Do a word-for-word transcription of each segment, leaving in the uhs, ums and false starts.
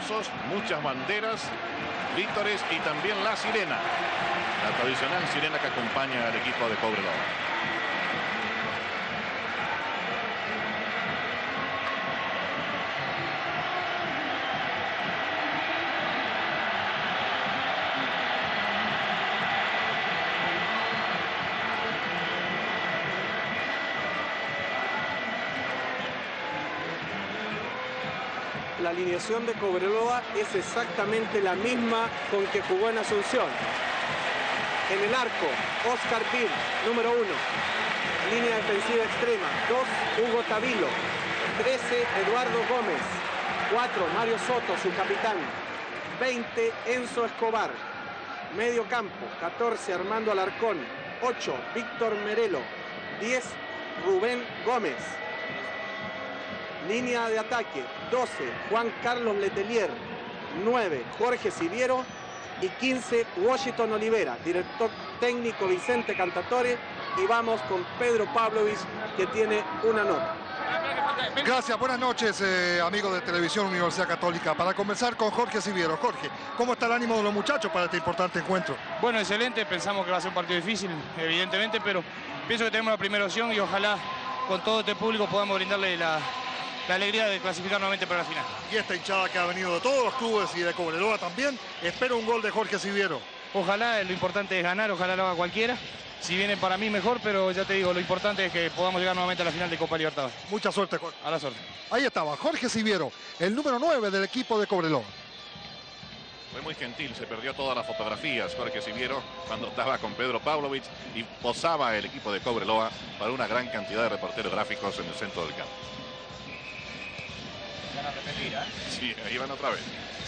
aplausos, muchas banderas, vítores y también la sirena. La tradicional sirena que acompaña al equipo de Cobreloa. La alineación de Cobreloa es exactamente la misma con que jugó en Asunción. En el arco, Oscar Vir, número uno. Línea defensiva extrema, dos, Hugo Tavilo. trece, Eduardo Gómez. cuatro, Mario Soto, su capitán. veinte, Enzo Escobar. Medio campo, catorce, Armando Alarcón. ocho, Víctor Merelo. diez, Rubén Gómez. Línea de ataque, doce, Juan Carlos Letelier. nueve, Jorge Siviero. Y quince, Washington Olivera. Director técnico Vicente Cantatore. Y vamos con Pedro Pavlovich, que tiene una nota. Gracias, buenas noches, eh, amigos de Televisión Universidad Católica. Para conversar con Jorge Siviero. Jorge, ¿cómo está el ánimo de los muchachos para este importante encuentro? Bueno, excelente. Pensamos que va a ser un partido difícil, evidentemente, pero pienso que tenemos la primera opción y ojalá con todo este público podamos brindarle la... la alegría de clasificar nuevamente para la final. Y esta hinchada que ha venido de todos los clubes y de Cobreloa también, espero un gol de Jorge Siviero. Ojalá, lo importante es ganar, ojalá lo haga cualquiera. Si viene para mí mejor, pero ya te digo, lo importante es que podamos llegar nuevamente a la final de Copa Libertadores. Mucha suerte, Jorge. A la suerte. Ahí estaba, Jorge Siviero, el número nueve del equipo de Cobreloa. Fue muy gentil, se perdió todas las fotografías Jorge Siviero cuando estaba con Pedro Pavlovich y posaba el equipo de Cobreloa para una gran cantidad de reporteros gráficos en el centro del campo. Van a repetir, ¿eh? Sí, ahí van otra vez.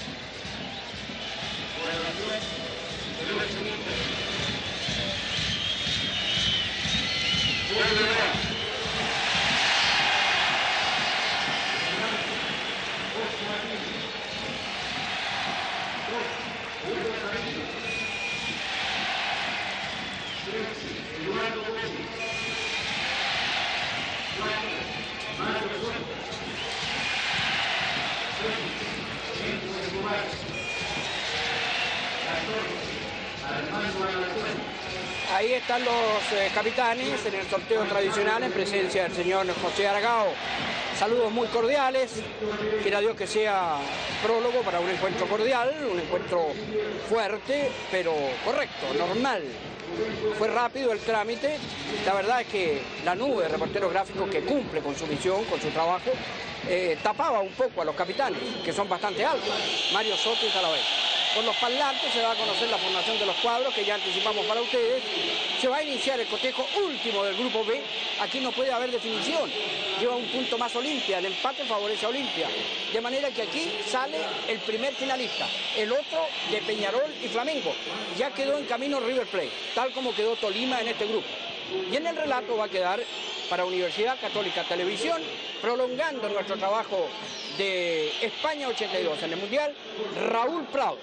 Ahí están los eh, capitanes en el sorteo tradicional en presencia del señor José Aragao. Saludos muy cordiales, quiera Dios que sea prólogo para un encuentro cordial, un encuentro fuerte, pero correcto, normal. Fue rápido el trámite, la verdad es que la nube de reporteros gráficos que cumple con su misión, con su trabajo, eh, tapaba un poco a los capitanes, que son bastante altos, Mario Soto y Talavera. Por los parlantes se va a conocer la formación de los cuadros que ya anticipamos para ustedes. Se va a iniciar el cotejo último del grupo B. Aquí no puede haber definición. Lleva un punto más Olimpia. El empate favorece a Olimpia. De manera que aquí sale el primer finalista. El otro de Peñarol y Flamengo. Ya quedó en camino River Plate, tal como quedó Tolima en este grupo. Y en el relato va a quedar para Universidad Católica Televisión, prolongando nuestro trabajo de España ochenta y dos en el Mundial, Raúl Prado.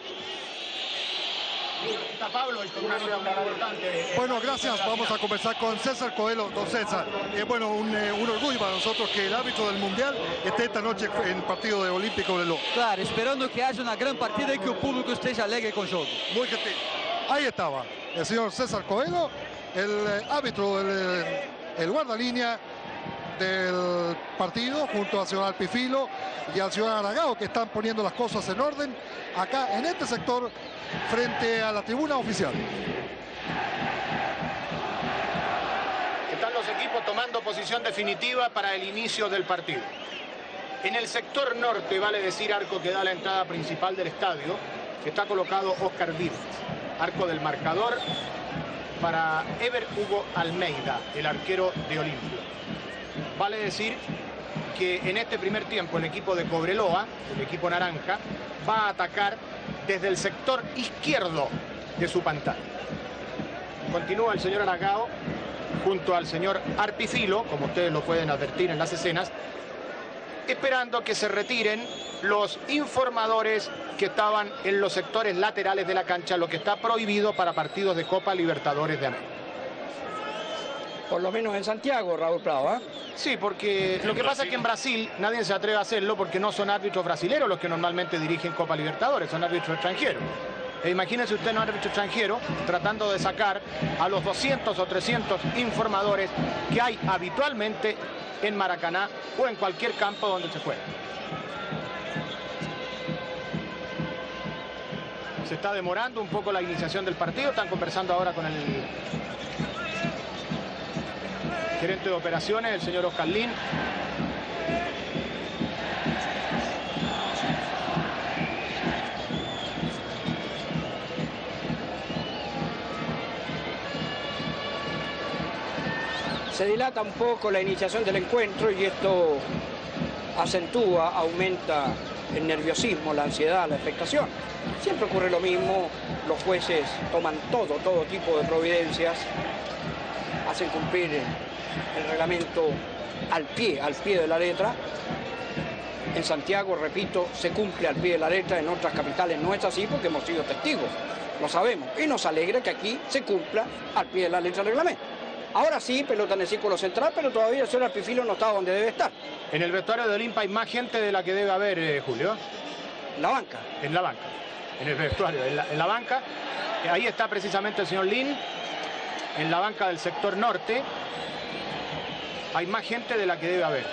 Está Pablo y con una nota muy importante. Bueno, gracias. Vamos a conversar con César Coelho. Don César, eh, bueno, un, eh, un orgullo para nosotros que el árbitro del Mundial esté esta noche en el partido de Olímpico de Lo. Claro, esperando que haya una gran partida y que el público esté alegre con el juego. Muy gentil. Ahí estaba el señor César Coelho, el eh, árbitro del eh, el guardalínea del partido, junto al señor Alpifilo y al señor Aragao, que están poniendo las cosas en orden acá en este sector frente a la tribuna oficial. Están los equipos tomando posición definitiva para el inicio del partido. En el sector norte, vale decir, arco que da la entrada principal del estadio, está colocado Oscar Vir, arco del marcador para Ever Hugo Almeida, el arquero de Olimpia. Vale decir que en este primer tiempo el equipo de Cobreloa, el equipo naranja, va a atacar desde el sector izquierdo de su pantalla. Continúa el señor Aragao junto al señor Arpifilo, como ustedes lo pueden advertir en las escenas, esperando que se retiren los informadores que estaban en los sectores laterales de la cancha, lo que está prohibido para partidos de Copa Libertadores de América. Por lo menos en Santiago, Raúl Prado, ¿eh? Sí, porque lo que pasa es que en Brasil nadie se atreve a hacerlo porque no son árbitros brasileños los que normalmente dirigen Copa Libertadores, son árbitros extranjeros. E imagínense usted un árbitro extranjero tratando de sacar a los doscientos o trescientos informadores que hay habitualmente en Maracaná o en cualquier campo donde se juega. Se está demorando un poco la iniciación del partido. Están conversando ahora con el gerente de operaciones, el señor Oscar Lin. Se dilata un poco la iniciación del encuentro y esto acentúa, aumenta el nerviosismo, la ansiedad, la expectación. Siempre ocurre lo mismo, los jueces toman todo, todo tipo de providencias, hacen cumplir el reglamento al pie, al pie de la letra. En Santiago, repito, se cumple al pie de la letra, en otras capitales no es así porque hemos sido testigos, lo sabemos. Y nos alegra que aquí se cumpla al pie de la letra el reglamento. Ahora sí, pelota en el círculo central, pero todavía el señor Alpifilo no está donde debe estar. En el vestuario de Olimpia hay más gente de la que debe haber, eh, Julio. La banca. En la banca. En el vestuario, en la, en la banca. Eh, ahí está precisamente el señor Lin. En la banca del sector norte. Hay más gente de la que debe haber.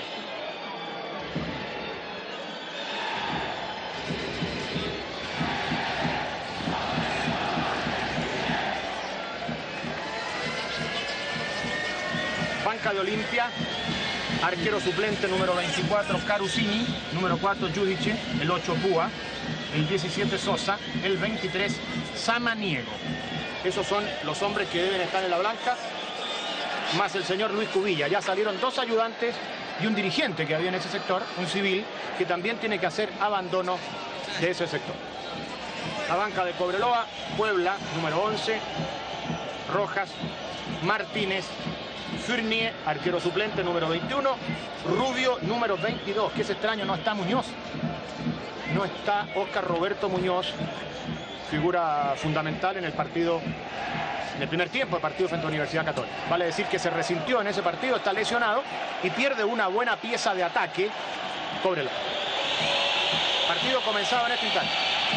Banca de Olimpia, arquero suplente número veinticuatro Carusini, número cuatro Giudice, el ocho Púa, el diecisiete Sosa, el veintitrés Samaniego. Esos son los hombres que deben estar en la blanca, más el señor Luis Cubilla. Ya salieron dos ayudantes y un dirigente que había en ese sector, un civil, que también tiene que hacer abandono de ese sector. La banca de Cobreloa, Puebla, número once, Rojas, Martínez, Fournier, arquero suplente número veintiuno, Rubio número veintidós, que es extraño, no está Muñoz, no está Oscar Roberto Muñoz, figura fundamental en el partido, en el primer tiempo del partido frente a Universidad Católica. Vale decir que se resintió en ese partido, está lesionado y pierde una buena pieza de ataque Cobreloa. Partido comenzaba en este instante.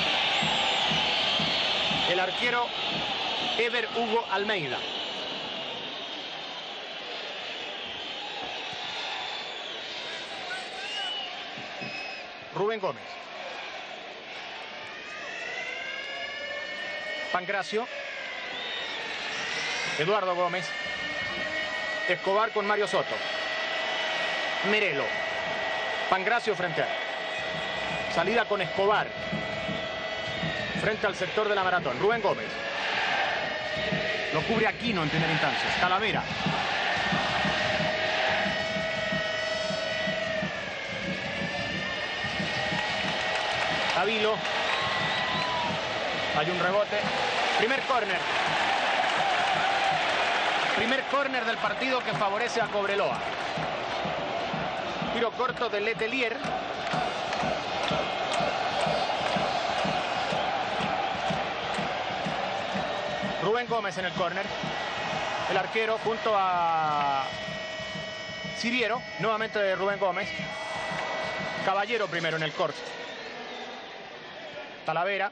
El arquero Ever Hugo Almeida. Rubén Gómez. Pancracio. Eduardo Gómez. Escobar con Mario Soto. Merelo. Pancracio frente a él. Salida con Escobar. Frente al sector de la maratón. Rubén Gómez. Lo cubre Aquino en primera instancia. Talavera. Avilo. Hay un rebote. Primer córner. Primer córner del partido que favorece a Cobreloa. Tiro corto de Letelier. Rubén Gómez en el córner. El arquero junto a Siriero. Nuevamente Rubén Gómez. Caballero primero en el corte. Talavera.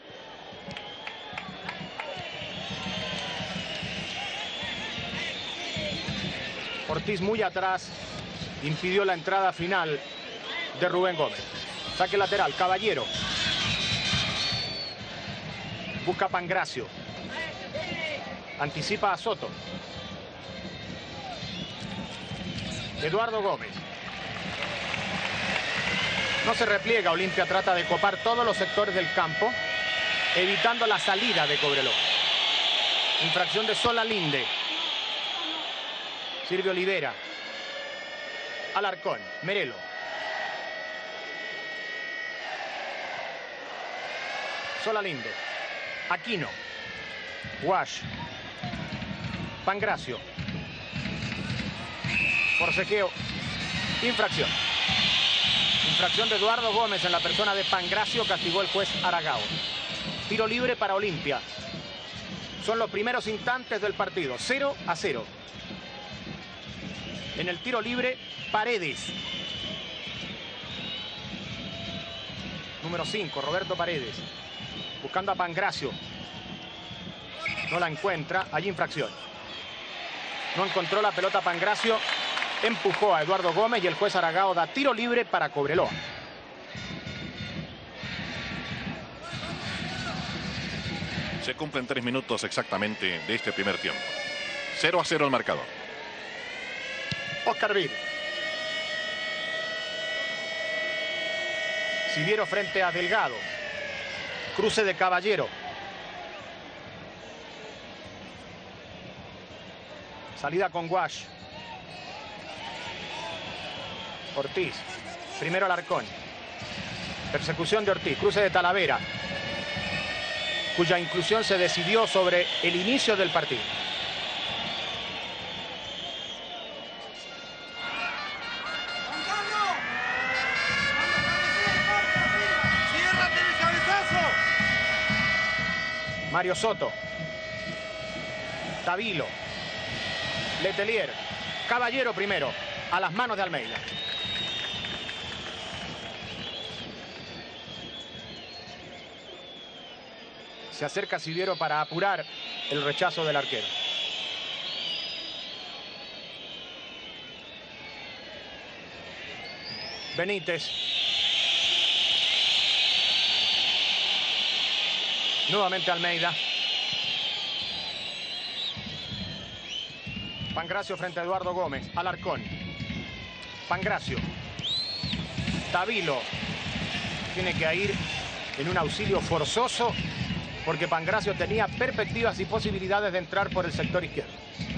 Ortiz muy atrás. Impidió la entrada final de Rubén Gómez. Saque lateral. Caballero. Busca Pancracio. Anticipa a Soto. Eduardo Gómez. No se repliega, Olimpia trata de copar todos los sectores del campo, evitando la salida de Cobreloa. Infracción de Sola Linde. Sirve Olivera. Alarcón, Merelo. Sola Linde. Aquino. Wash. Pancracio. Forcejeo. Infracción. Infracción de Eduardo Gómez en la persona de Pancracio, castigó el juez Aragao. Tiro libre para Olimpia. Son los primeros instantes del partido. cero a cero. En el tiro libre, Paredes. Número cinco, Roberto Paredes. Buscando a Pangracio. No la encuentra. Hay infracción. No encontró la pelota Pangracio. Empujó a Eduardo Gómez y el juez Aragao da tiro libre para Cobreloa. Se cumplen tres minutos exactamente de este primer tiempo. cero a cero el marcador. Oscar Vir. Siviero frente a Delgado. Cruce de Caballero. Salida con Guash. Ortiz. Primero Alarcón. Persecución de Ortiz. Cruce de Talavera, cuya inclusión se decidió sobre el inicio del partido. Mario Soto. Tavilo. Letelier. Caballero primero. A las manos de Almeida. Se acerca Siviero para apurar el rechazo del arquero. Benítez. Nuevamente Almeida. Pangracio frente a Eduardo Gómez. Alarcón. Pangracio. Tavilo. Tiene que ir en un auxilio forzoso porque Pangracio tenía perspectivas y posibilidades de entrar por el sector izquierdo.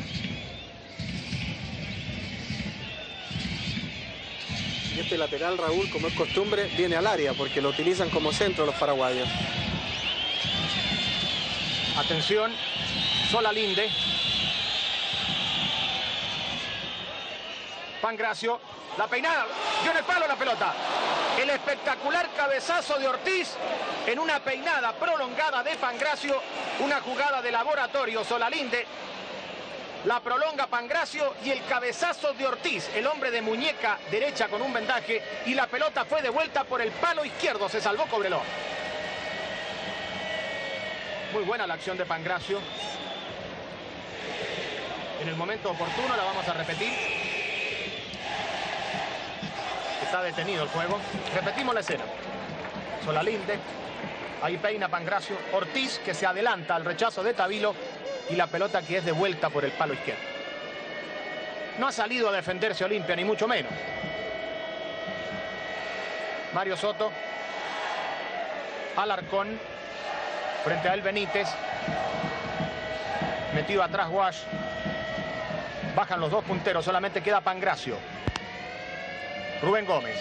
Y este lateral, Raúl, como es costumbre, viene al área porque lo utilizan como centro los paraguayos. Atención, Solalinde. Pangracio, la peinada, dio en el palo la pelota. El espectacular cabezazo de Ortiz en una peinada prolongada de Pangracio, una jugada de laboratorio. Solalinde la prolonga Pangracio y el cabezazo de Ortiz, el hombre de muñeca derecha con un vendaje, y la pelota fue devuelta por el palo izquierdo. Se salvó Cobreloa. Muy buena la acción de Pangracio. En el momento oportuno la vamos a repetir. Está detenido el juego. Repetimos la escena. Solalinde. Ahí peina Pangracio. Ortiz, que se adelanta al rechazo de Tavilo. Y la pelota que es devuelta por el palo izquierdo. No ha salido a defenderse Olimpia, ni mucho menos. Mario Soto. Alarcón. Frente a él Benítez. Metido atrás Guash. Bajan los dos punteros. Solamente queda Pangracio. Rubén Gómez.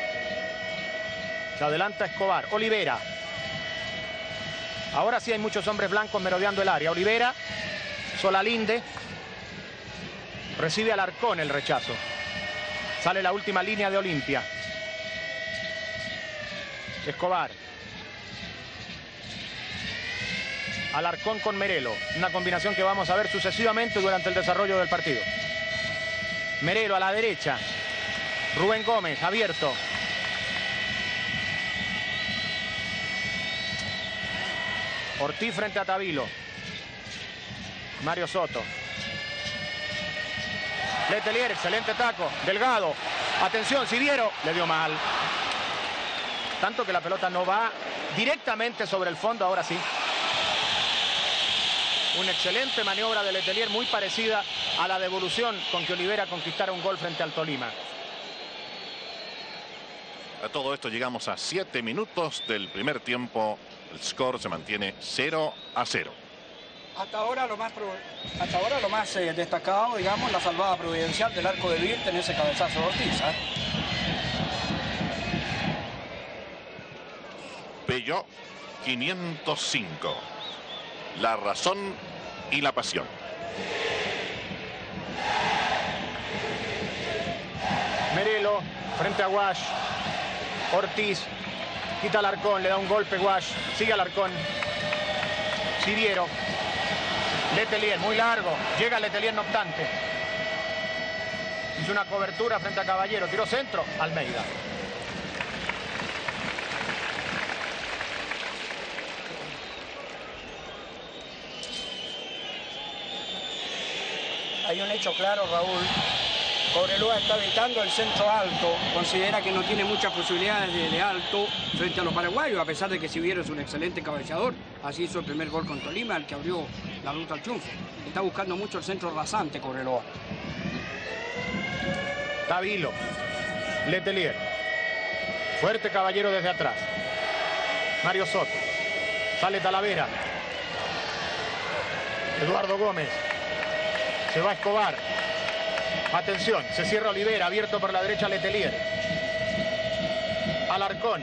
Se adelanta Escobar. Olivera. Ahora sí hay muchos hombres blancos merodeando el área. Olivera. Solalinde. Recibe Alarcón el rechazo. Sale la última línea de Olimpia. Escobar. Alarcón con Merelo. Una combinación que vamos a ver sucesivamente durante el desarrollo del partido. Merelo a la derecha. Rubén Gómez, abierto. Ortiz frente a Tavilo. Mario Soto. Letelier, excelente taco. Delgado. Atención, Siviero. Le dio mal. Tanto que la pelota no va directamente sobre el fondo, ahora sí. Una excelente maniobra de Letelier, muy parecida a la devolución con que Olivera conquistara un gol frente al Tolima. A todo esto llegamos a siete minutos del primer tiempo. El score se mantiene cero a cero. Hasta ahora lo más, hasta ahora lo más eh, destacado, digamos, la salvada providencial del arco de Virte en ese cabezazo de Ortiz. ¿eh? Peugeot quinientos cinco. La razón y la pasión. Merelo frente a Guash. Ortiz quita Alarcón, le da un golpe Guash. Sigue Alarcón. Siviero. Letelier, muy largo. Llega Letelier, no obstante. Hizo una cobertura frente a Caballero. Tiró centro. Almeida. Hay un hecho claro, Raúl. Cobreloa está evitando el centro alto. Considera que no tiene muchas posibilidades de, de alto frente a los paraguayos, a pesar de que Siviero es un excelente cabeceador. Así hizo el primer gol con Tolima, el que abrió la ruta al triunfo. Está buscando mucho el centro rasante Cobreloa. Tavilo. Letelier. Fuerte Caballero desde atrás. Mario Soto. Sale Talavera. Eduardo Gómez. Se va Escobar. Atención, se cierra Olivera, abierto por la derecha Letelier. Alarcón.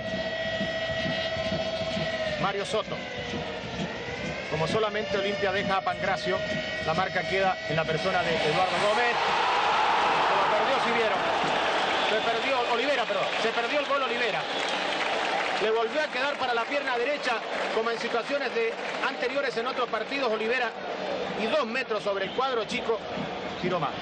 Mario Soto. Como solamente Olimpia deja a Pangracio, la marca queda en la persona de Eduardo Gómez. Se lo perdió Siviero. Se perdió Olivera, perdón. Se perdió el gol Olivera. Le volvió a quedar para la pierna derecha, como en situaciones de anteriores en otros partidos, Olivera. Y dos metros sobre el cuadro chico, tiró más.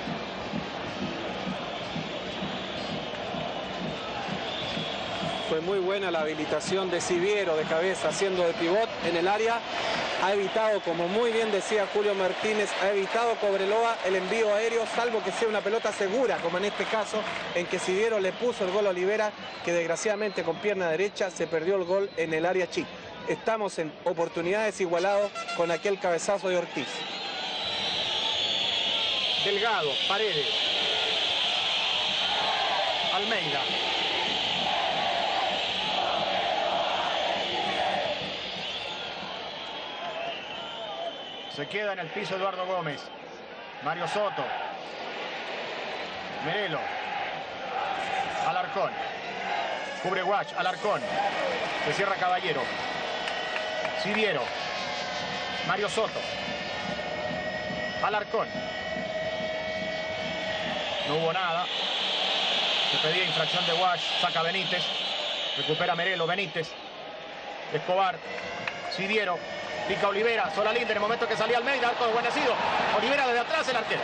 Fue muy buena la habilitación de Siviero de cabeza haciendo de pivot en el área. Ha evitado, como muy bien decía Julio Martínez, ha evitado Cobreloa el envío aéreo, salvo que sea una pelota segura, como en este caso, en que Siviero le puso el gol a Olivera, que desgraciadamente con pierna derecha se perdió el gol en el área chica. Estamos en oportunidades igualados con aquel cabezazo de Ortiz. Delgado, Paredes. Almeida. Se queda en el piso Eduardo Gómez. Mario Soto. Merelo. Alarcón. Cubre Guach. Alarcón. Se cierra Caballero. Siviero. Mario Soto. Alarcón. No hubo nada. Se pedía infracción de Guach. Saca Benítez. Recupera Merelo. Benítez. Escobar. Siviero. Pica Olivera, Solalinde en el momento que salía Almeida, arco desguarnecido. Olivera desde atrás, el arquero.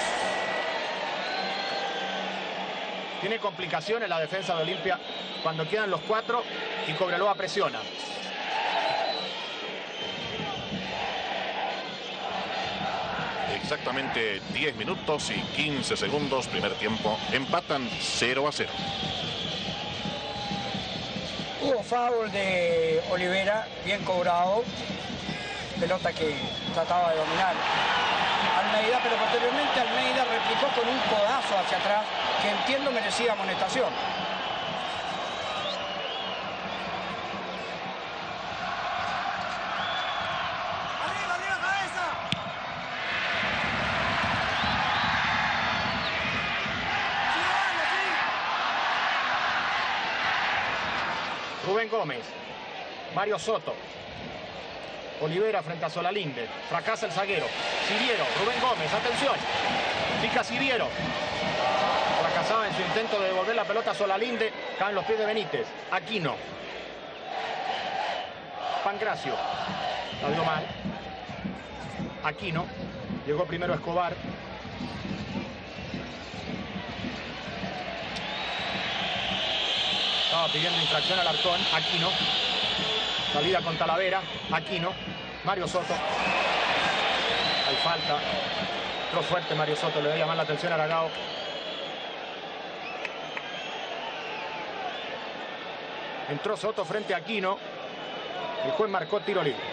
Tiene complicaciones la defensa de Olimpia cuando quedan los cuatro y Cobreloa presiona. Exactamente diez minutos y quince segundos, primer tiempo. Empatan cero a cero. Hubo foul de Olivera, bien cobrado. Pelota que trataba de dominar Almeida, pero posteriormente Almeida replicó con un codazo hacia atrás que entiendo merecía amonestación. ¡Arriba, arriba, cabeza! Sí, Rubén Gómez. Mario Soto. Olivera frente a Solalinde. Fracasa el zaguero. Siviero. Rubén Gómez. Atención. Pica Siviero. Fracasaba en su intento de devolver la pelota a Solalinde. Caen los pies de Benítez. Aquino. Pangracio. La dio mal. Aquino. Llegó primero Escobar. Estaba pidiendo infracción al Alarcón. Aquino. Salida con Talavera. Aquino. Mario Soto. Hay falta. Entró fuerte Mario Soto. Le voy a llamar la atención a Aragao. Entró Soto frente a Aquino. El juez marcó tiro libre.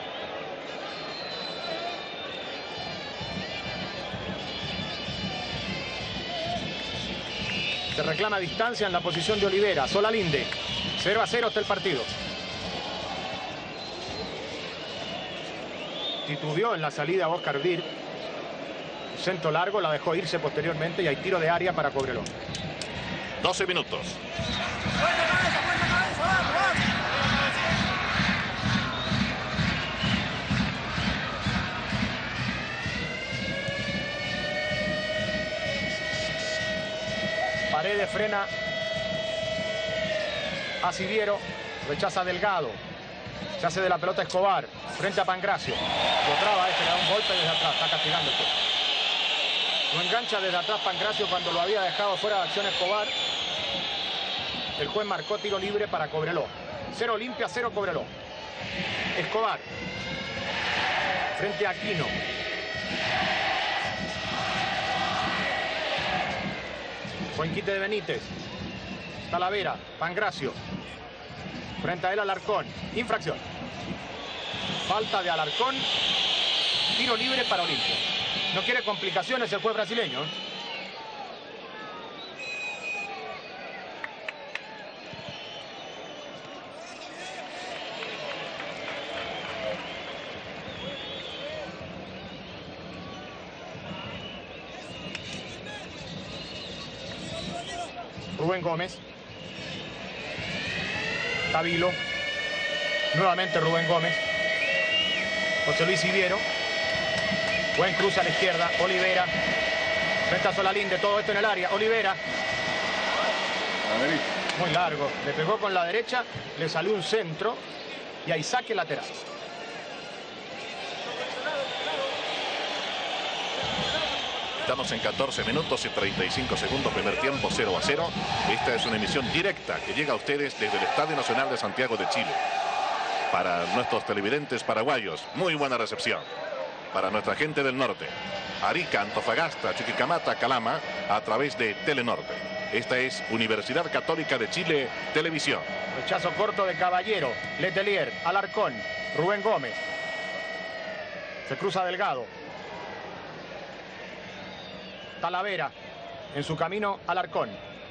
Se reclama distancia en la posición de Olivera. Solalinde. cero a cero está el partido. Titubeó en la salida Oscar Vir. Centro largo, la dejó irse posteriormente y hay tiro de área para Cobreloa. doce minutos. ¡Fuerte cabeza, fuerte cabeza! ¡Vamos, vamos! Paredes frena a Siviero. Rechaza a Delgado. Se hace de la pelota Escobar. Frente a Pangracio. Lo traba este, le da un golpe desde atrás. Está castigando el juez. Lo engancha desde atrás Pancracio cuando lo había dejado fuera de acción Escobar. El juez marcó tiro libre para Cobreloa. Cero Olimpia, cero Cobreloa. Escobar. Frente a Aquino. Buen quite de Benítez. Talavera, Pancracio. Frente a él Alarcón. Infracción. Falta de Alarcón. Tiro libre para Olimpia. No quiere complicaciones el juez brasileño. Rubén Gómez. Tavilo. Nuevamente Rubén Gómez. José Luis Siviero. Buen cruce a la izquierda. Olivera. Frente a Solalinde. Todo esto en el área. Olivera. Muy largo. Le pegó con la derecha. Le salió un centro. Y ahí saque lateral. Estamos en catorce minutos y treinta y cinco segundos, primer tiempo, cero a cero. Esta es una emisión directa que llega a ustedes desde el Estadio Nacional de Santiago de Chile. Para nuestros televidentes paraguayos, muy buena recepción. Para nuestra gente del norte, Arica, Antofagasta, Chuquicamata, Calama, a través de Telenorte. Esta es Universidad Católica de Chile Televisión. Rechazo corto de Caballero, Letelier, Alarcón, Rubén Gómez. Se cruza Delgado. Talavera, en su camino Alarcón.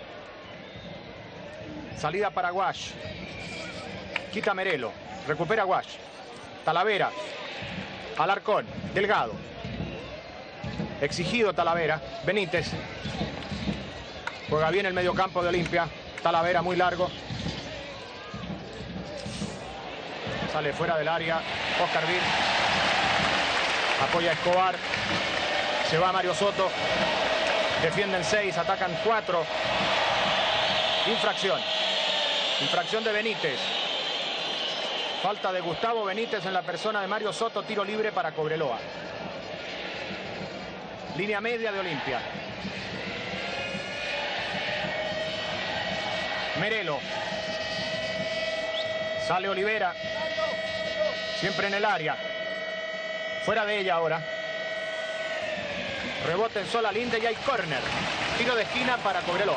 Salida para Guash. Quita Merelo, recupera Guash. Talavera, Alarcón, Delgado. Exigido Talavera, Benítez. Juega bien el mediocampo de Olimpia. Talavera muy largo. Sale fuera del área, Oscar Vir. Apoya a Escobar. Se va Mario Soto. Defienden seis, atacan cuatro. Infracción. Infracción de Benítez. Falta de Gustavo Benítez en la persona de Mario Soto. Tiro libre para Cobreloa. Línea media de Olimpia. Merelo. Sale Olivera. Siempre en el área. Fuera de ella ahora. Rebote en Solalinde y hay córner. Tiro de esquina para Cobreloa.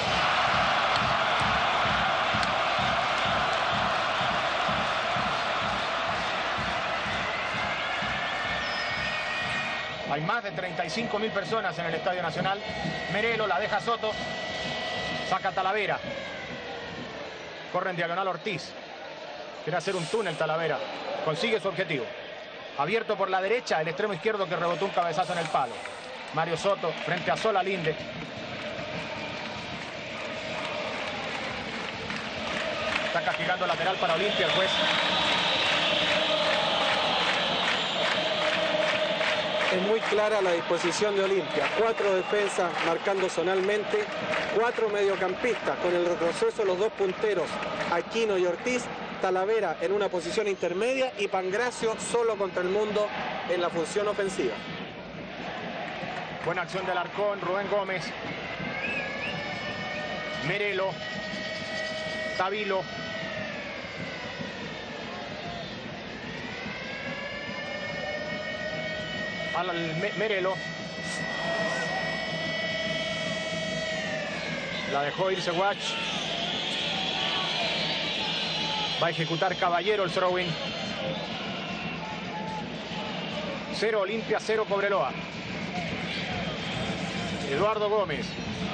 Hay más de treinta y cinco mil personas en el Estadio Nacional. Merelo la deja Soto. Saca Talavera. Corre en diagonal Ortiz. Quiere hacer un túnel Talavera. Consigue su objetivo. Abierto por la derecha, el extremo izquierdo que rebotó un cabezazo en el palo. Mario Soto frente a Solalinde. Está castigando lateral para Olimpia el juez. Es muy clara la disposición de Olimpia. Cuatro defensas marcando zonalmente. Cuatro mediocampistas con el retroceso de los dos punteros, Aquino y Ortiz. Talavera en una posición intermedia y Pancracio solo contra el mundo en la función ofensiva. Buena acción de Alarcón, Rubén Gómez. Merelo. Tavilo. Al Me Merelo. La dejó irse Watch. Va a ejecutar Caballero el throw-in. Cero Olimpia, cero Cobreloa. Eduardo Gómez.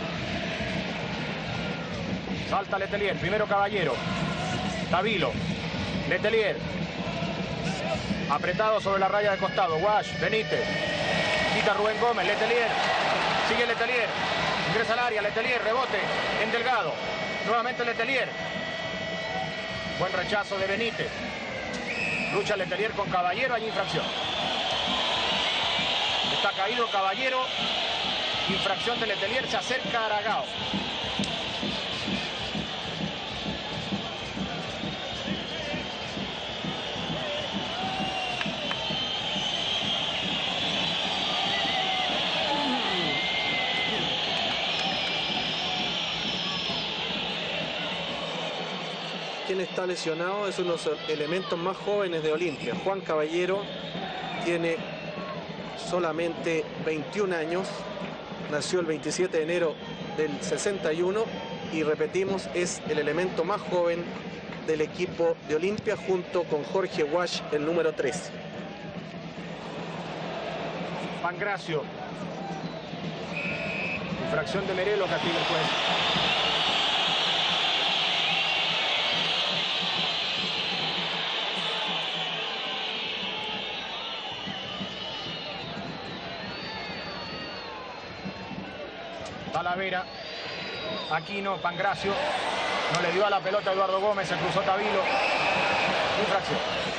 Salta Letelier, primero Caballero. Tavilo. Letelier. Apretado sobre la raya de costado. Wash, Benítez. Quita Rubén Gómez, Letelier. Sigue Letelier. Ingresa al área, Letelier, rebote en Delgado. Nuevamente Letelier. Buen rechazo de Benítez. Lucha Letelier con Caballero, hay infracción. Está caído Caballero. Infracción de Letelier, se acerca Aragao. está lesionado es uno de los elementos más jóvenes de Olimpia. Juan Caballero tiene solamente veintiún años, nació el veintisiete de enero del sesenta y uno y repetimos, es el elemento más joven del equipo de Olimpia junto con Jorge Wash, el número trece. Pangracio. Infracción de Merelo, castiga el juez. Talavera, Aquino, Pangracio, no le dio a la pelota a Eduardo Gómez, se cruzó Tavilo, infracción.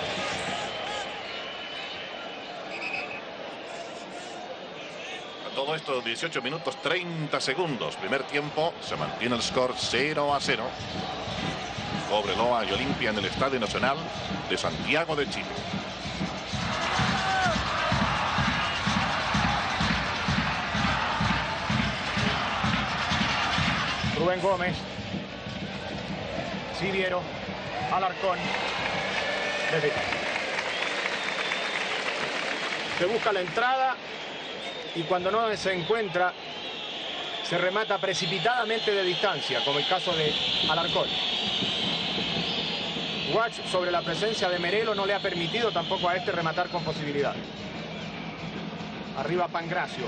A todo esto, dieciocho minutos treinta segundos, primer tiempo, se mantiene el score cero a cero. Cobreloa y Olimpia en el Estadio Nacional de Santiago de Chile. Rubén Gómez, Siviero, Alarcón, desde se busca la entrada y cuando no se encuentra se remata precipitadamente de distancia, como el caso de Alarcón. Watch sobre la presencia de Merelo no le ha permitido tampoco a este rematar con posibilidad. Arriba Pangracio,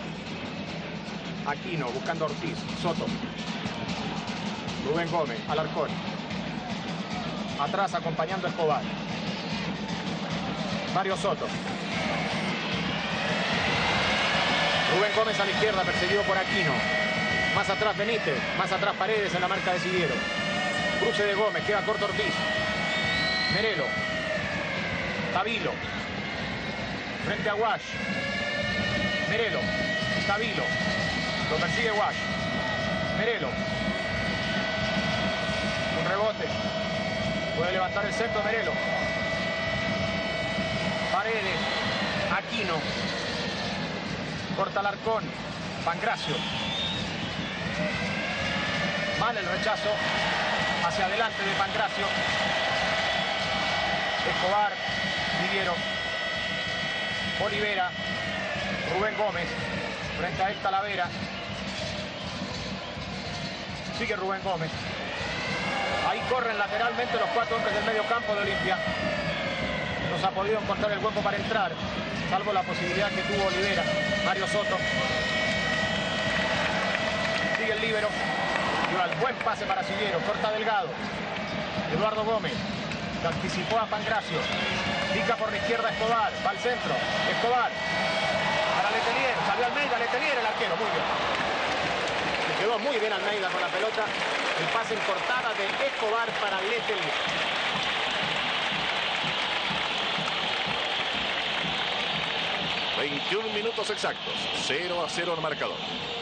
Aquino buscando a Ortiz, Soto. Rubén Gómez, Alarcón. Atrás acompañando a Escobar. Mario Soto. Rubén Gómez a la izquierda, perseguido por Aquino. Más atrás Benítez, más atrás Paredes en la marca de Siviero. Cruce de Gómez, queda corto Ortiz. Merelo. Tavilo. Frente a Wash. Merelo. Tavilo. Lo persigue Wash. Merelo. Un rebote. Puede levantar el centro Merelo. Paredes. Aquino. Corta Alarcón. Pangracio. Mal el rechazo. Hacia adelante de Pangracio. Escobar. Siviero. Olivera. Rubén Gómez. Frente a él Talavera. Sigue Rubén Gómez. Ahí corren lateralmente los cuatro hombres del medio campo de Olimpia. No se ha podido encontrar el hueco para entrar, salvo la posibilidad que tuvo Olivera. Mario Soto. Sigue el líbero. Lleva el buen pase para Siviero. Corta Delgado. Eduardo Gómez. Que anticipó a Pangracio. Pica por la izquierda Escobar. Va al centro. Escobar. Para Letelier. Salió Almeida. Letelier, el arquero. Muy bien. Se quedó muy bien Almeida con la pelota. El pase en cortada de Escobar para Letelier. veintiún minutos exactos. cero a cero el marcador.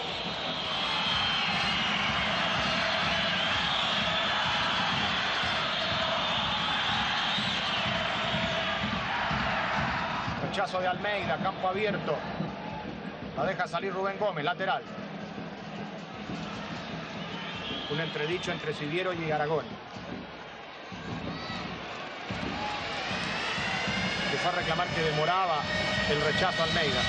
Rechazo de Almeida, campo abierto. La deja salir Rubén Gómez, lateral. Un entredicho entre Siviero y Aragón. Empezó a reclamar que demoraba el rechazo a Almeida.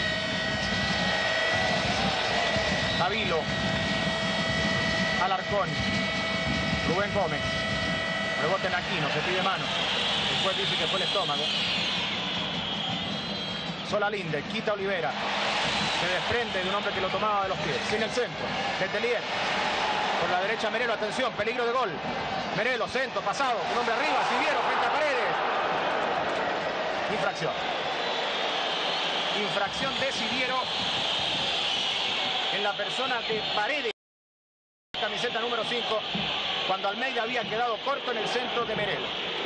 Tavilo. Alarcón. Rubén Gómez. Rebote en Aquino, se pide mano. Después dice que fue el estómago. Sola Linde, quita Olivera. Se desprende de un hombre que lo tomaba de los pies. Sin el centro. Letelier. Por la derecha Merelo, atención, peligro de gol. Merelo, centro, pasado, un hombre arriba, Siviero frente a Paredes. Infracción. Infracción de Siviero en la persona de Paredes. Camiseta número cinco, cuando Almeida había quedado corto en el centro de Merelo.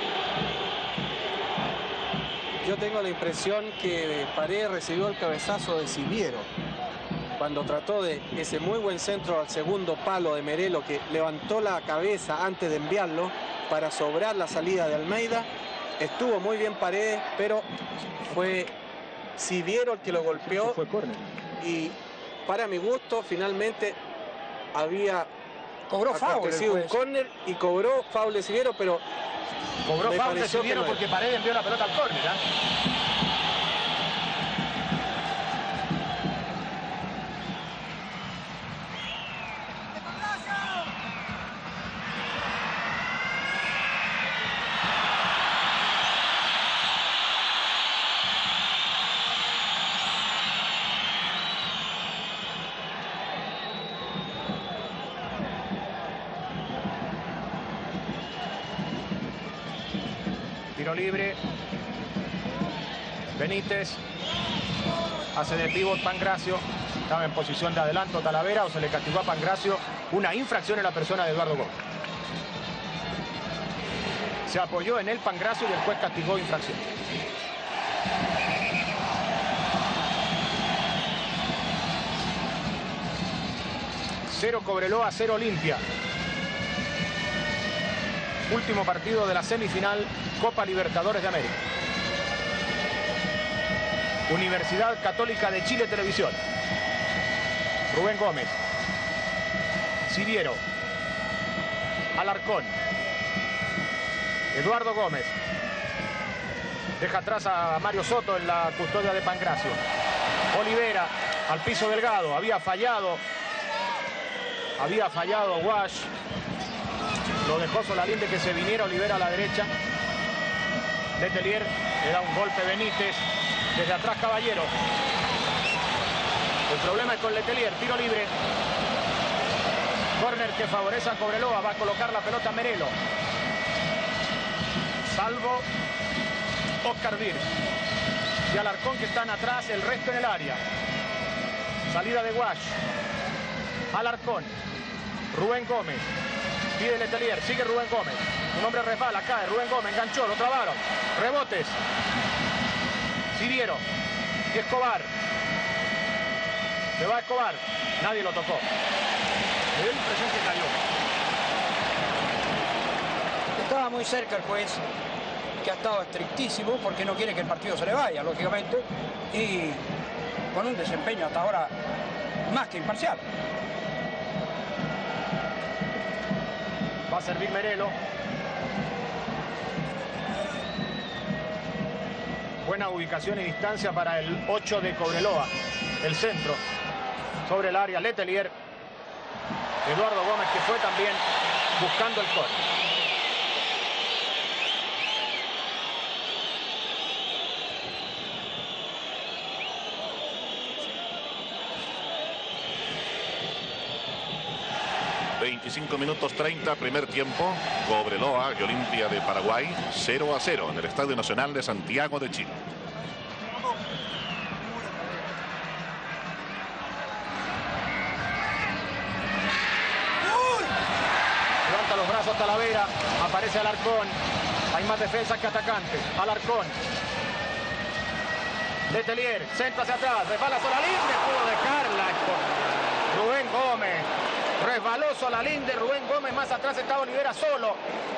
Yo tengo la impresión que Paredes recibió el cabezazo de Siviero cuando trató de ese muy buen centro al segundo palo de Merelo, que levantó la cabeza antes de enviarlo para sobrar la salida de Almeida. Estuvo muy bien Paredes, pero fue Siviero el que lo golpeó. Fue córner. Y para mi gusto, finalmente había Cobró Acá foul que el sí, un juez. córner y cobró foul de Siviero, pero Cobró me foul de pareció que Siviero no era. porque Paredes envió la pelota al córner. ¿eh? Tiro libre. Benítez. Hace de pívot Pangracio. Estaba en posición de adelanto Talavera o se le castigó a Pangracio una infracción en la persona de Eduardo Gómez. Se apoyó en él Pangracio y el juez castigó infracción. Cero Cobreloa, cero Olimpia. Último partido de la semifinal Copa Libertadores de América. Universidad Católica de Chile Televisión. Rubén Gómez. Siviero. Alarcón. Eduardo Gómez. Deja atrás a Mario Soto en la custodia de Pangracio. Olivera al piso delgado. Había fallado. Había fallado Wash. Lo dejó Solalinde que se viniera Olivera a la derecha. Letelier le da un golpe Benítez. Desde atrás Caballero. El problema es con Letelier. Tiro libre. Corner que favorece a Cobreloa. Va a colocar la pelota Merelo. Salvo Oscar Vir y Alarcón que están atrás. El resto en el área. Salida de Wash. Alarcón. Rubén Gómez. Pide Letelier, sigue Rubén Gómez. Un hombre resbala, cae. Rubén Gómez enganchó, lo trabaron. Rebotes. Siviero. Escobar. Se va Escobar. Nadie lo tocó. Me dio la impresión que cayó. Estaba muy cerca el juez, que ha estado estrictísimo porque no quiere que el partido se le vaya, lógicamente. Y con un desempeño hasta ahora más que imparcial. Va a servir Merelo. Buena ubicación y distancia para el ocho de Cobreloa. El centro. Sobre el área. Letelier. Eduardo Gómez que fue también buscando el córner. veinticinco minutos treinta, primer tiempo. Cobreloa y Olimpia de Paraguay, cero a cero en el Estadio Nacional de Santiago de Chile. Levanta los brazos Talavera. Aparece Alarcón. Hay más defensas que atacantes. Alarcón. Letelier. Centra hacia atrás. Resbala Solalinde. Pudo dejarla. Rubén Gómez. Resbaló Solalinde. Rubén Gómez. Más atrás estaba Olivera solo.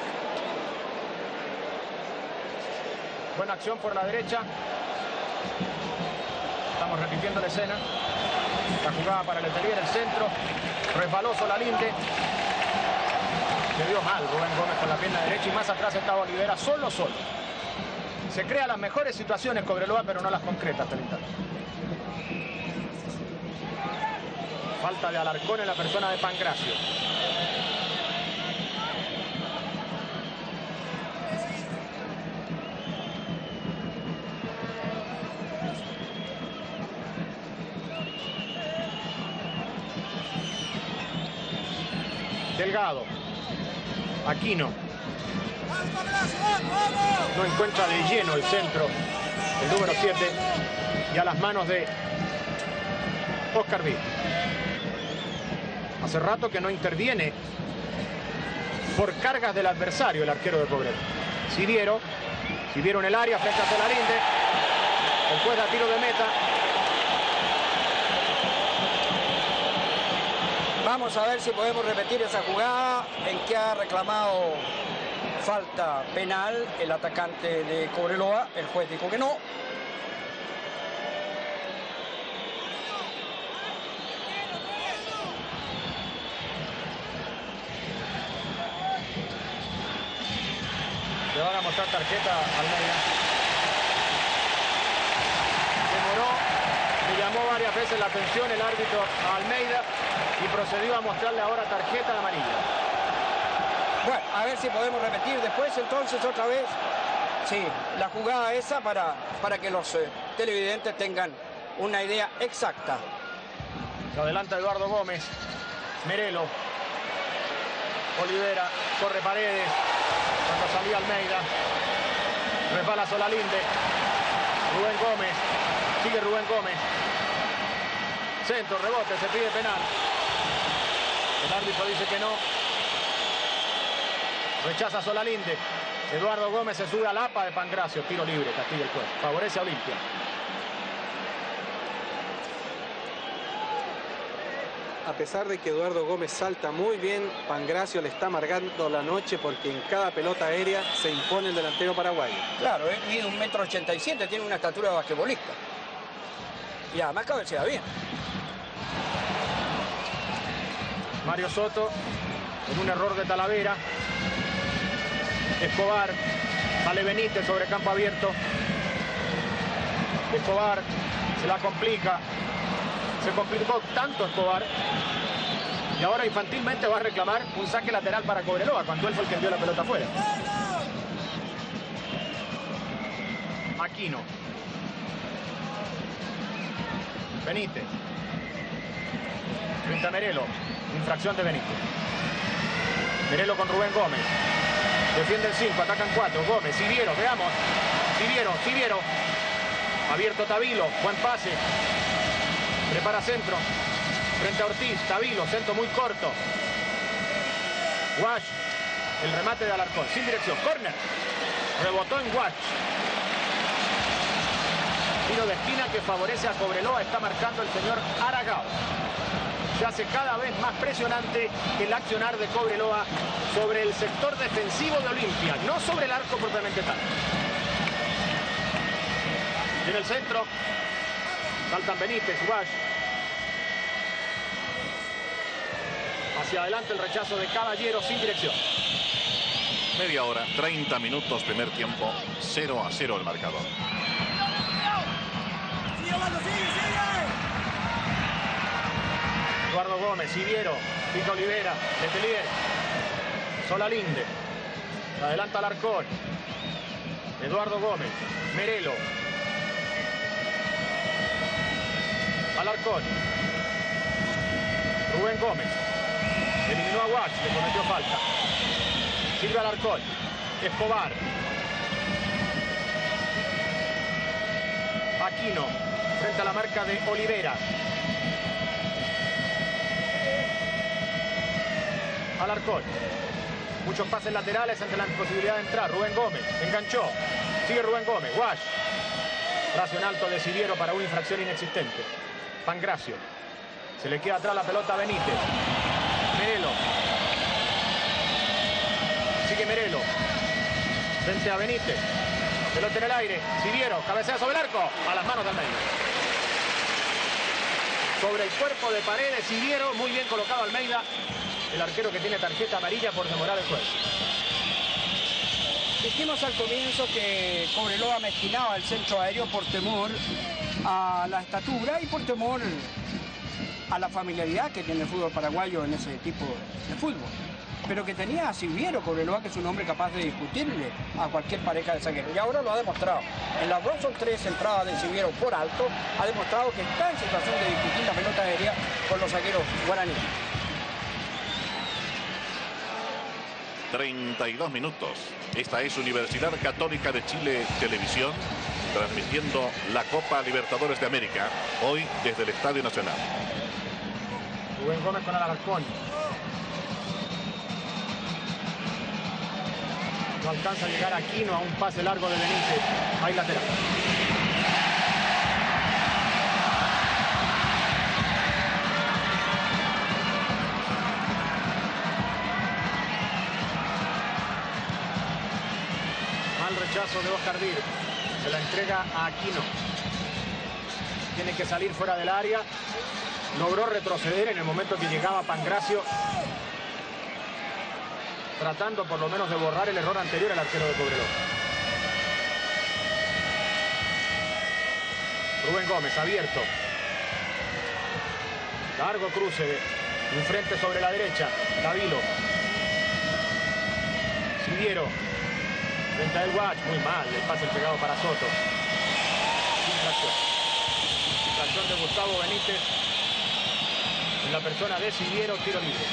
Buena acción por la derecha. Estamos repitiendo la escena. La jugada para Letelier. El centro. Resbaló Solalinde. Le dio mal Rubén Gómez con la pierna derecha y más atrás estaba Olivera solo, solo. Se crea las mejores situaciones Cobreloa, pero no las concretas hasta el instante. Falta de Alarcón en la persona de Pangracio. Delgado. Aquino. No encuentra de lleno el centro. El número siete. Y a las manos de Oscar Vir. Hace rato que no interviene por cargas del adversario el arquero de Cobreloa. Siviero. Siviero en el área frente a Solalinde. El juez da tiro de meta. Vamos a ver si podemos repetir esa jugada en que ha reclamado falta penal el atacante de Cobreloa. El juez dijo que no. Le van a mostrar tarjeta a Almeida. Demoró, le llamó varias veces la atención el árbitro a Almeida y procedió a mostrarle ahora tarjeta amarilla. Bueno, a ver si podemos repetir después entonces otra vez. Sí, la jugada esa para, para que los eh, televidentes tengan una idea exacta. Se adelanta Eduardo Gómez. Merelo. Olivera. Corre Paredes. Cuando salía Almeida. Resbala Solalinde. Rubén Gómez. Sigue Rubén Gómez. Centro, rebote, se pide penal. El árbitro dice que no. Rechaza Solalinde. Eduardo Gómez se sube al A P A de Pangracio. Tiro libre, castiga el juez. Favorece a Olimpia. A pesar de que Eduardo Gómez salta muy bien, Pangracio le está amargando la noche porque en cada pelota aérea se impone el delantero paraguayo. Claro, ¿eh? Mide un metro ochenta y siete, tiene una estatura de basquetbolista. Y además cabecea bien. Mario Soto, con un error de Talavera. Escobar, sale Benítez sobre campo abierto. Escobar se la complica. Se complicó tanto Escobar. Y ahora infantilmente va a reclamar un saque lateral para Cobreloa, cuando él fue el que envió la pelota afuera. Aquino. Benítez. Frente a Merelo. Infracción de Benítez. Merelo con Rubén Gómez. Defiende el cinco, atacan cuatro. Gómez, Siviero, veamos. Siviero, Siviero. Abierto Tavilo, buen pase. Prepara centro. Frente a Ortiz, Tavilo, centro muy corto. Wash. El remate de Alarcón, sin dirección. Córner. Rebotó en Wash. Tiro de esquina que favorece a Cobreloa. Está marcando el señor Aragao. Se hace cada vez más presionante el accionar de Cobreloa sobre el sector defensivo de Olimpia, no sobre el arco propiamente tal. En el centro, saltan Benítez, Wash. Hacia adelante el rechazo de Caballero sin dirección. Media hora, treinta minutos, primer tiempo, cero a cero el marcador. Sigue, Waldo, sigue, sigue. Eduardo Gómez, Siviero, Pica Olivera, Letelier, Solalinde, se adelanta Alarcón, Eduardo Gómez, Merelo, Alarcón, Rubén Gómez, eliminó a Wash, le cometió falta, sirve Alarcón, Escobar, Aquino, frente a la marca de Olivera. Alarcón. Muchos pases laterales ante la posibilidad de entrar. Rubén Gómez. Enganchó. Sigue Rubén Gómez. Wash. Brazo en alto de Siviero para una infracción inexistente. Pangracio. Se le queda atrás la pelota a Benítez. Merelo. Sigue Merelo. Frente a Benítez. Pelota en el aire. Siviero. Cabecea sobre el arco. A las manos de Almeida. Sobre el cuerpo de Paredes. Siviero. Muy bien colocado Almeida. El arquero que tiene tarjeta amarilla por demorar el juego. Dijimos al comienzo que Cobreloa mezquinaba el centro aéreo por temor a la estatura y por temor a la familiaridad que tiene el fútbol paraguayo en ese tipo de fútbol. Pero que tenía a Siviero Cobreloa, que es un hombre capaz de discutirle a cualquier pareja de zagueros. Y ahora lo ha demostrado. En las dos son tres entradas de Siviero por alto, ha demostrado que está en situación de discutir la pelota aérea con los zagueros guaraníes. treinta y dos minutos. Esta es Universidad Católica de Chile Televisión, transmitiendo la Copa Libertadores de América, hoy desde el Estadio Nacional. Rubén Gómez con Alarcón. No alcanza a llegar Aquino a un pase largo de Benítez. Hay lateral. Rechazo de Oscar Vir. Se la entrega a Aquino. Tiene que salir fuera del área. Logró retroceder en el momento que llegaba Pangracio. tratando por lo menos de borrar el error anterior al arquero de Cobreloa. Rubén Gómez, abierto. Largo cruce, un frente sobre la derecha. Davilo. Siviero. Frente a El Guach, muy mal, el pase pegado para Soto. Infracción. Infracción de Gustavo Benítez. En la persona de Siviero, tiro libre.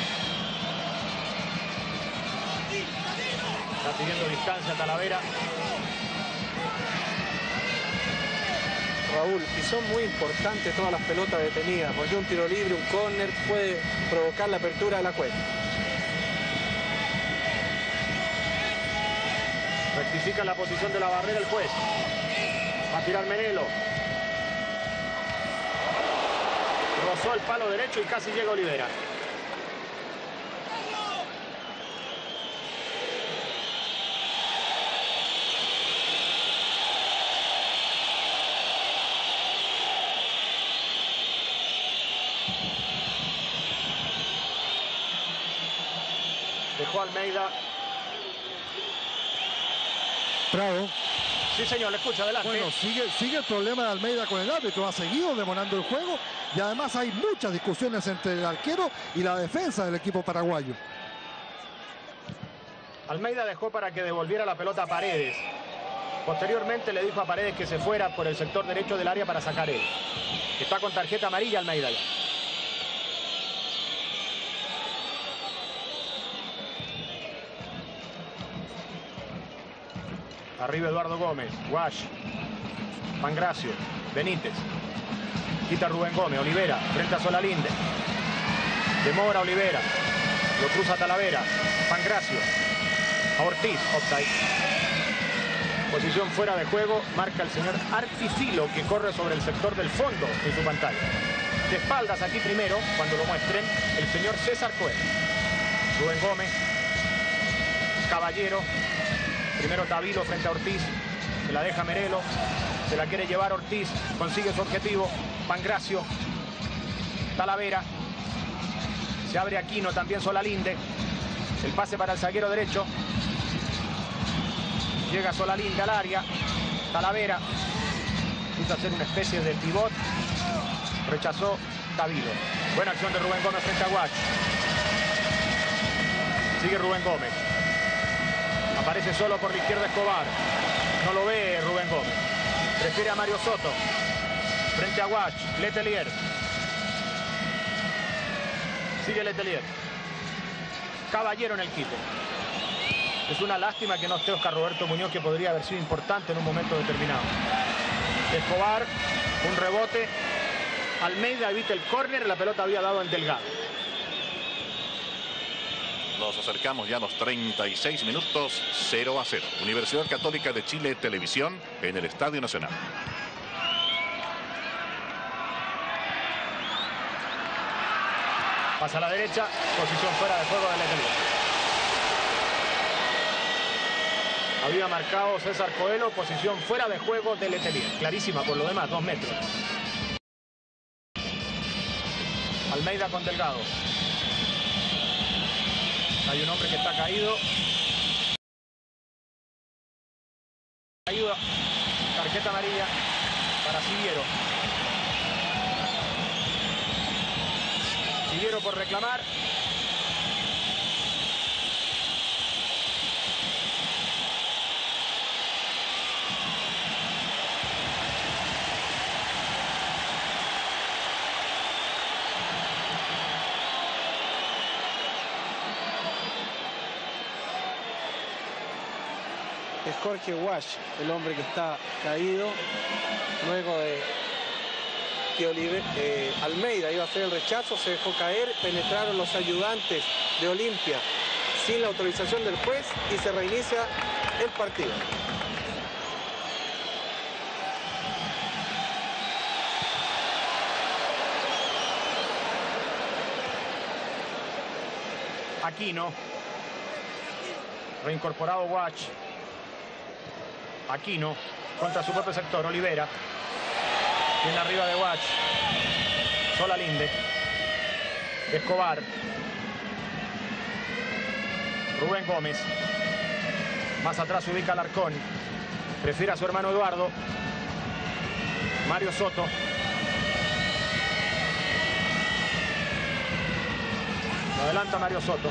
Está pidiendo distancia Talavera. Raúl, y son muy importantes todas las pelotas detenidas, porque un tiro libre, un córner puede provocar la apertura de la cuenta. Rectifica la posición de la barrera el juez. Va a tirar Menelo. Rozó el palo derecho y casi llega Olivera. Dejó Almeida. Prado. Sí, señor, le escucha, adelante. Bueno, sigue, sigue el problema de Almeida con el árbitro. Ha seguido demorando el juego y además hay muchas discusiones entre el arquero y la defensa del equipo paraguayo. Almeida dejó para que devolviera la pelota a Paredes. Posteriormente le dijo a Paredes que se fuera por el sector derecho del área para sacar él. Está con tarjeta amarilla Almeida ya. Arriba Eduardo Gómez, Wash, Pangracio, Benítez. Quita Rubén Gómez, Olivera, frente a Solalinde. Demora Olivera, lo cruza Talavera, Pangracio, a Ortiz, offside. Posición fuera de juego, marca el señor Artifilo, que corre sobre el sector del fondo en su pantalla. De espaldas aquí primero, cuando lo muestren, el señor César Coelho. Rubén Gómez, Caballero. Primero Davilo frente a Ortiz, se la deja Merelo, se la quiere llevar Ortiz, consigue su objetivo, Pangracio, Talavera, se abre Aquino, también Solalinde, el pase para el zaguero derecho, llega Solalinde al área, Talavera, quiso hacer una especie de pivot, rechazó Davilo. Buena acción de Rubén Gómez frente a Guach. Sigue Rubén Gómez. Aparece solo por la izquierda Escobar. No lo ve Rubén Gómez. Prefiere a Mario Soto. Frente a Guach. Letelier. Sigue Letelier. Caballero en el quite. Es una lástima que no esté Oscar Roberto Muñoz, que podría haber sido importante en un momento determinado. Escobar. Un rebote. Almeida evita el córner. La pelota había dado en Delgado. Nos acercamos ya a los treinta y seis minutos, cero a cero. Universidad Católica de Chile Televisión en el Estadio Nacional. Pasa a la derecha, posición fuera de juego de Letelier. Había marcado César Coelho, posición fuera de juego de Letelier. Clarísima por lo demás, dos metros. Almeida con Delgado. Hay un hombre que está caído. Ayuda. Tarjeta amarilla para Siviero. Siviero por reclamar. Es Jorge Wash, el hombre que está caído luego de que Olive, eh, Almeida iba a hacer el rechazo, se dejó caer, penetraron los ayudantes de Olimpia sin la autorización del juez y se reinicia el partido. Aquino. Reincorporado Guach. Aquino contra su propio sector. Olivera. Viene arriba de Guach. Solalinde. Escobar. Rubén Gómez. Más atrás se ubica Alarcón. Prefiere a su hermano Eduardo. Mario Soto. Lo adelanta Mario Soto.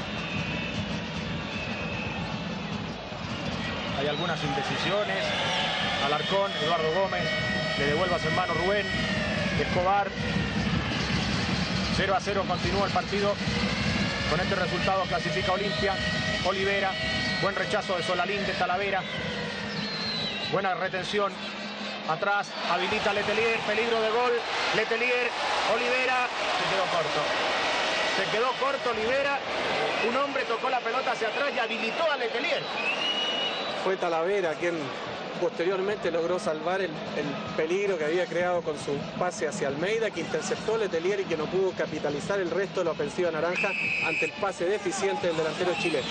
Hay algunas indecisiones. Alarcón, Eduardo Gómez. Le devuelve a su hermano Rubén. Escobar. cero a cero continúa el partido. Con este resultado clasifica Olimpia. Olivera. Buen rechazo de Solalín de Talavera. Buena retención. Atrás habilita Letelier. Peligro de gol. Letelier. Olivera. Se quedó corto. Se quedó corto Olivera. Un hombre tocó la pelota hacia atrás y habilitó a Letelier. Fue Talavera quien posteriormente logró salvar el, el peligro que había creado con su pase hacia Almeida, que interceptó Letelier y que no pudo capitalizar el resto de la ofensiva naranja ante el pase deficiente del delantero chileno.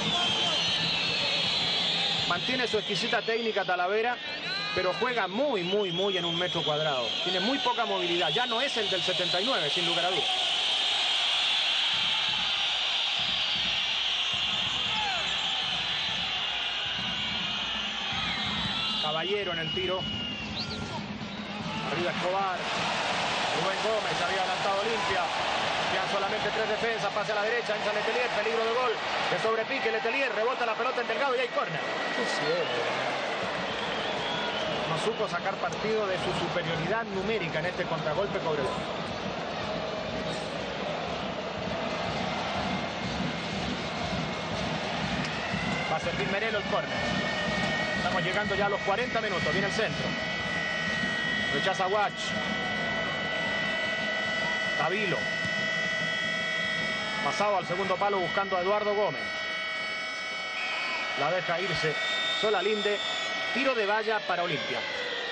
Mantiene su exquisita técnica Talavera, pero juega muy, muy, muy en un metro cuadrado. Tiene muy poca movilidad. Ya no es el del setenta y nueve, sin lugar a dudas. Caballero en el tiro. Arriba Escobar. Rubén Gómez, había adelantado Olimpia. Quedan solamente tres defensas. Pase a la derecha, entra Letelier. Peligro de gol. De sobrepique Letelier. Rebota la pelota en Delgado y hay córner. No supo sacar partido de su superioridad numérica en este contragolpe Cobreloa. Va a servir Merelo el córner. Estamos llegando ya a los cuarenta minutos. Viene el centro. Rechaza Watch. Tavilo. Pasado al segundo palo buscando a Eduardo Gómez. La deja irse Solalinde. Tiro de valla para Olimpia.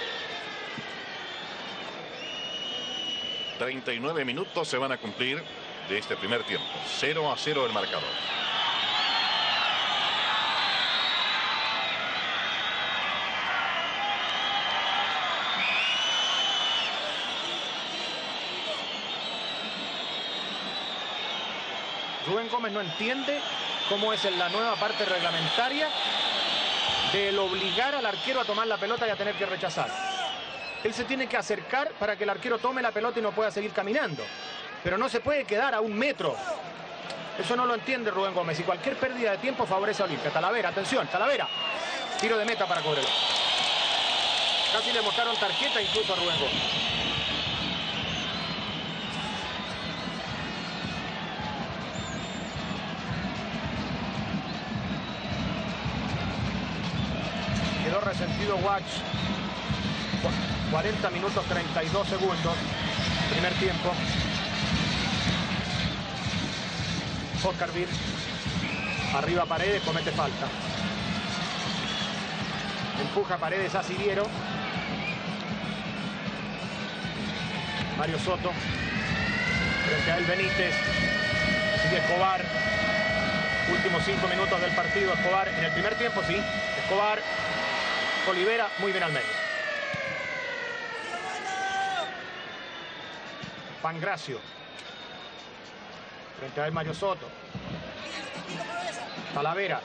treinta y nueve minutos se van a cumplir de este primer tiempo. cero a cero el marcador. Rubén Gómez no entiende cómo es en la nueva parte reglamentaria del obligar al arquero a tomar la pelota y a tener que rechazar. Él se tiene que acercar para que el arquero tome la pelota y no pueda seguir caminando. Pero no se puede quedar a un metro. Eso no lo entiende Rubén Gómez. Y cualquier pérdida de tiempo favorece a Olimpia. Talavera, atención, Talavera. Tiro de meta para Cobreloa. Casi le mostraron tarjeta incluso a Rubén Gómez. Quedó resentido Watch. cuarenta minutos treinta y dos segundos. Primer tiempo. Oscar Vir. Arriba Paredes, comete falta. Empuja Paredes a Siviero. Mario Soto. Frente a él Benítez. Sigue Escobar. Últimos cinco minutos del partido. Escobar en el primer tiempo, sí. Escobar. Olivera, muy bien al medio. Pangracio. Frente a él Mario Soto. Talavera.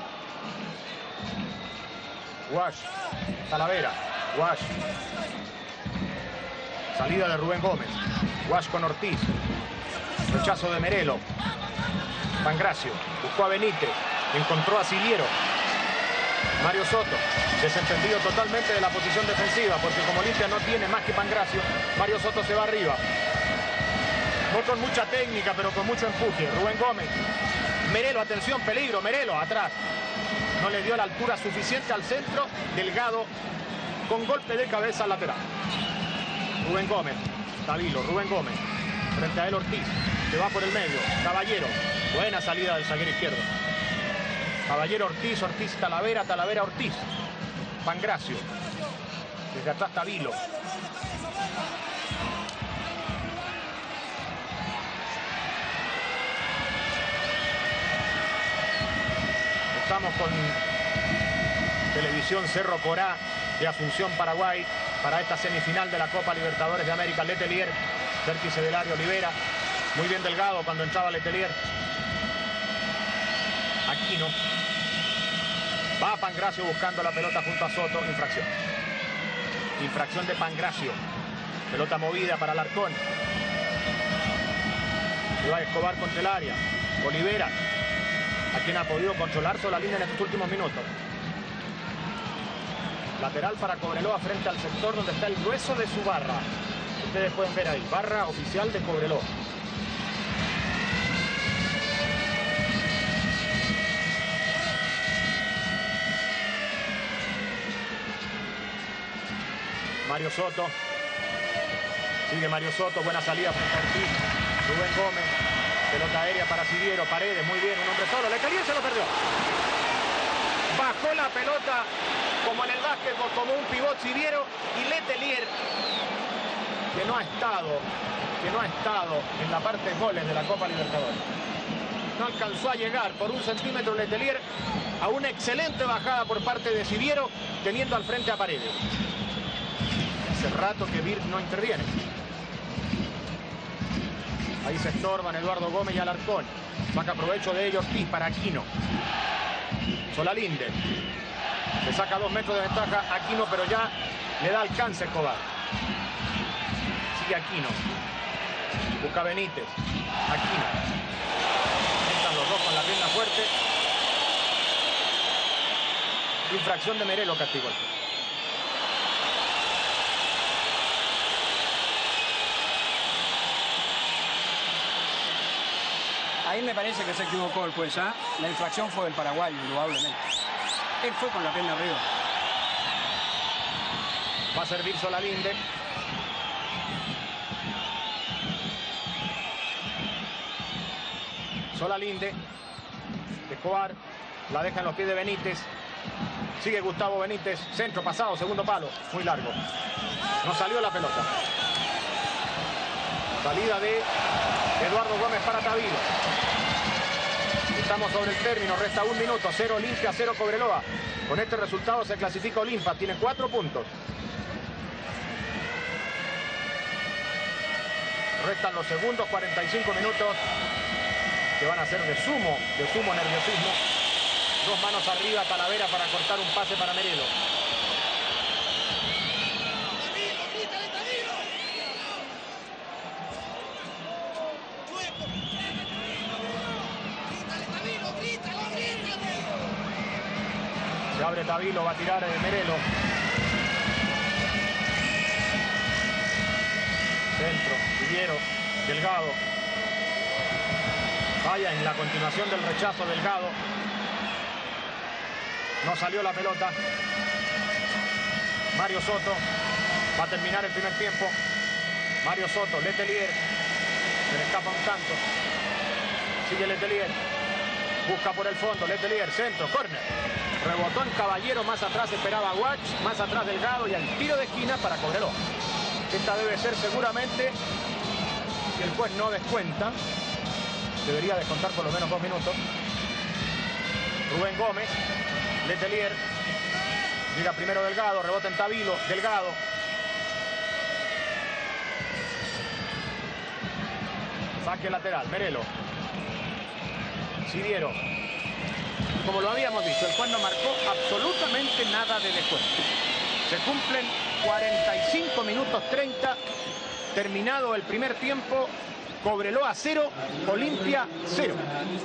Wash. Talavera. Wash. Salida de Rubén Gómez. Wash con Ortiz. Rechazo de Merelo. Pangracio. Buscó a Benítez. Encontró a Siliero. Mario Soto. Desentendido totalmente de la posición defensiva, porque como Olimpia no tiene más que Pangracio, Mario Soto se va arriba. No con mucha técnica, pero con mucho empuje. Rubén Gómez. Merelo, atención, peligro. Merelo, atrás. No le dio la altura suficiente al centro. Delgado con golpe de cabeza al lateral. Rubén Gómez. Tavilo, Rubén Gómez. Frente a él Ortiz. Se va por el medio. Caballero. Buena salida del zaguero izquierdo. Caballero, Ortiz, Ortiz, Talavera, Talavera, Ortiz. Pangracio. Desde atrás Tavilo. Estamos con Televisión Cerro Corá de Asunción, Paraguay, para esta semifinal de la Copa Libertadores de América. Letelier, vértice del área, Olivera. Muy bien Delgado cuando entraba Letelier. Aquino. Va Pangracio buscando la pelota junto a Soto. Infracción. Infracción de Pangracio. Pelota movida para Alarcón. Y va Escobar contra el área. Olivera, a quien ha podido controlar Solalinde en estos últimos minutos. Lateral para Cobreloa frente al sector donde está el grueso de su barra. Ustedes pueden ver ahí, barra oficial de Cobreloa. Mario Soto. Sigue Mario Soto, buena salida frente a Ortiz. Rubén Gómez. Pelota aérea para Siviero, Paredes, muy bien, un hombre solo. Letelier se lo perdió. Bajó la pelota como en el básquetbol, como un pivot Siviero. Y Letelier, que no ha estado, que no ha estado en la parte de goles de la Copa Libertadores. No alcanzó a llegar por un centímetro Letelier a una excelente bajada por parte de Siviero, teniendo al frente a Paredes. Hace rato que Vir no interviene. Ahí se estorban Eduardo Gómez y Alarcón. Saca provecho de ellos Ortiz para Aquino. Solalinde. Le saca dos metros de ventaja a Aquino, pero ya le da alcance Escobar. Sigue Aquino. Busca Benítez. Aquino. Están los dos con la pierna fuerte. Infracción de Merelo, castigo. Ahí me parece que se equivocó el juez, ¿ah? La infracción fue del paraguayo, indudablemente. Él fue con la pierna arriba. Va a servir Solalinde. Solalinde. Escobar. La deja en los pies de Benítez. Sigue Gustavo Benítez. Centro pasado, segundo palo. Muy largo. No salió la pelota. Salida de Eduardo Gómez para Tavilo. Estamos sobre el término, resta un minuto, cero Olimpia, cero Cobreloa. Con este resultado se clasifica Olimpia, tiene cuatro puntos. Restan los segundos, cuarenta y cinco minutos, que van a ser de sumo, de sumo nerviosismo. Dos manos arriba, Talavera para cortar un pase para Merelo. Se abre Tavilo, va a tirar eh, Merelo. Centro, Siviero, Delgado. Vaya en la continuación del rechazo Delgado. No salió la pelota. Mario Soto va a terminar el primer tiempo. Mario Soto, Letelier. Se le escapa un tanto. Sigue Letelier. Busca por el fondo, Letelier, centro, córner. Rebotó en Caballero, más atrás esperaba Watch, más atrás Delgado y al tiro de esquina para Cobreloa. Esta debe ser seguramente, si el juez no descuenta, debería descontar por lo menos dos minutos. Rubén Gómez, Letelier, llega primero Delgado, rebota en Tavilo, Delgado. Saque lateral, Merelo. Siviero. Como lo habíamos dicho, el juez no marcó absolutamente nada de descuento. Se cumplen cuarenta y cinco minutos treinta. Terminado el primer tiempo. Cobreloa cero, Olimpia cero.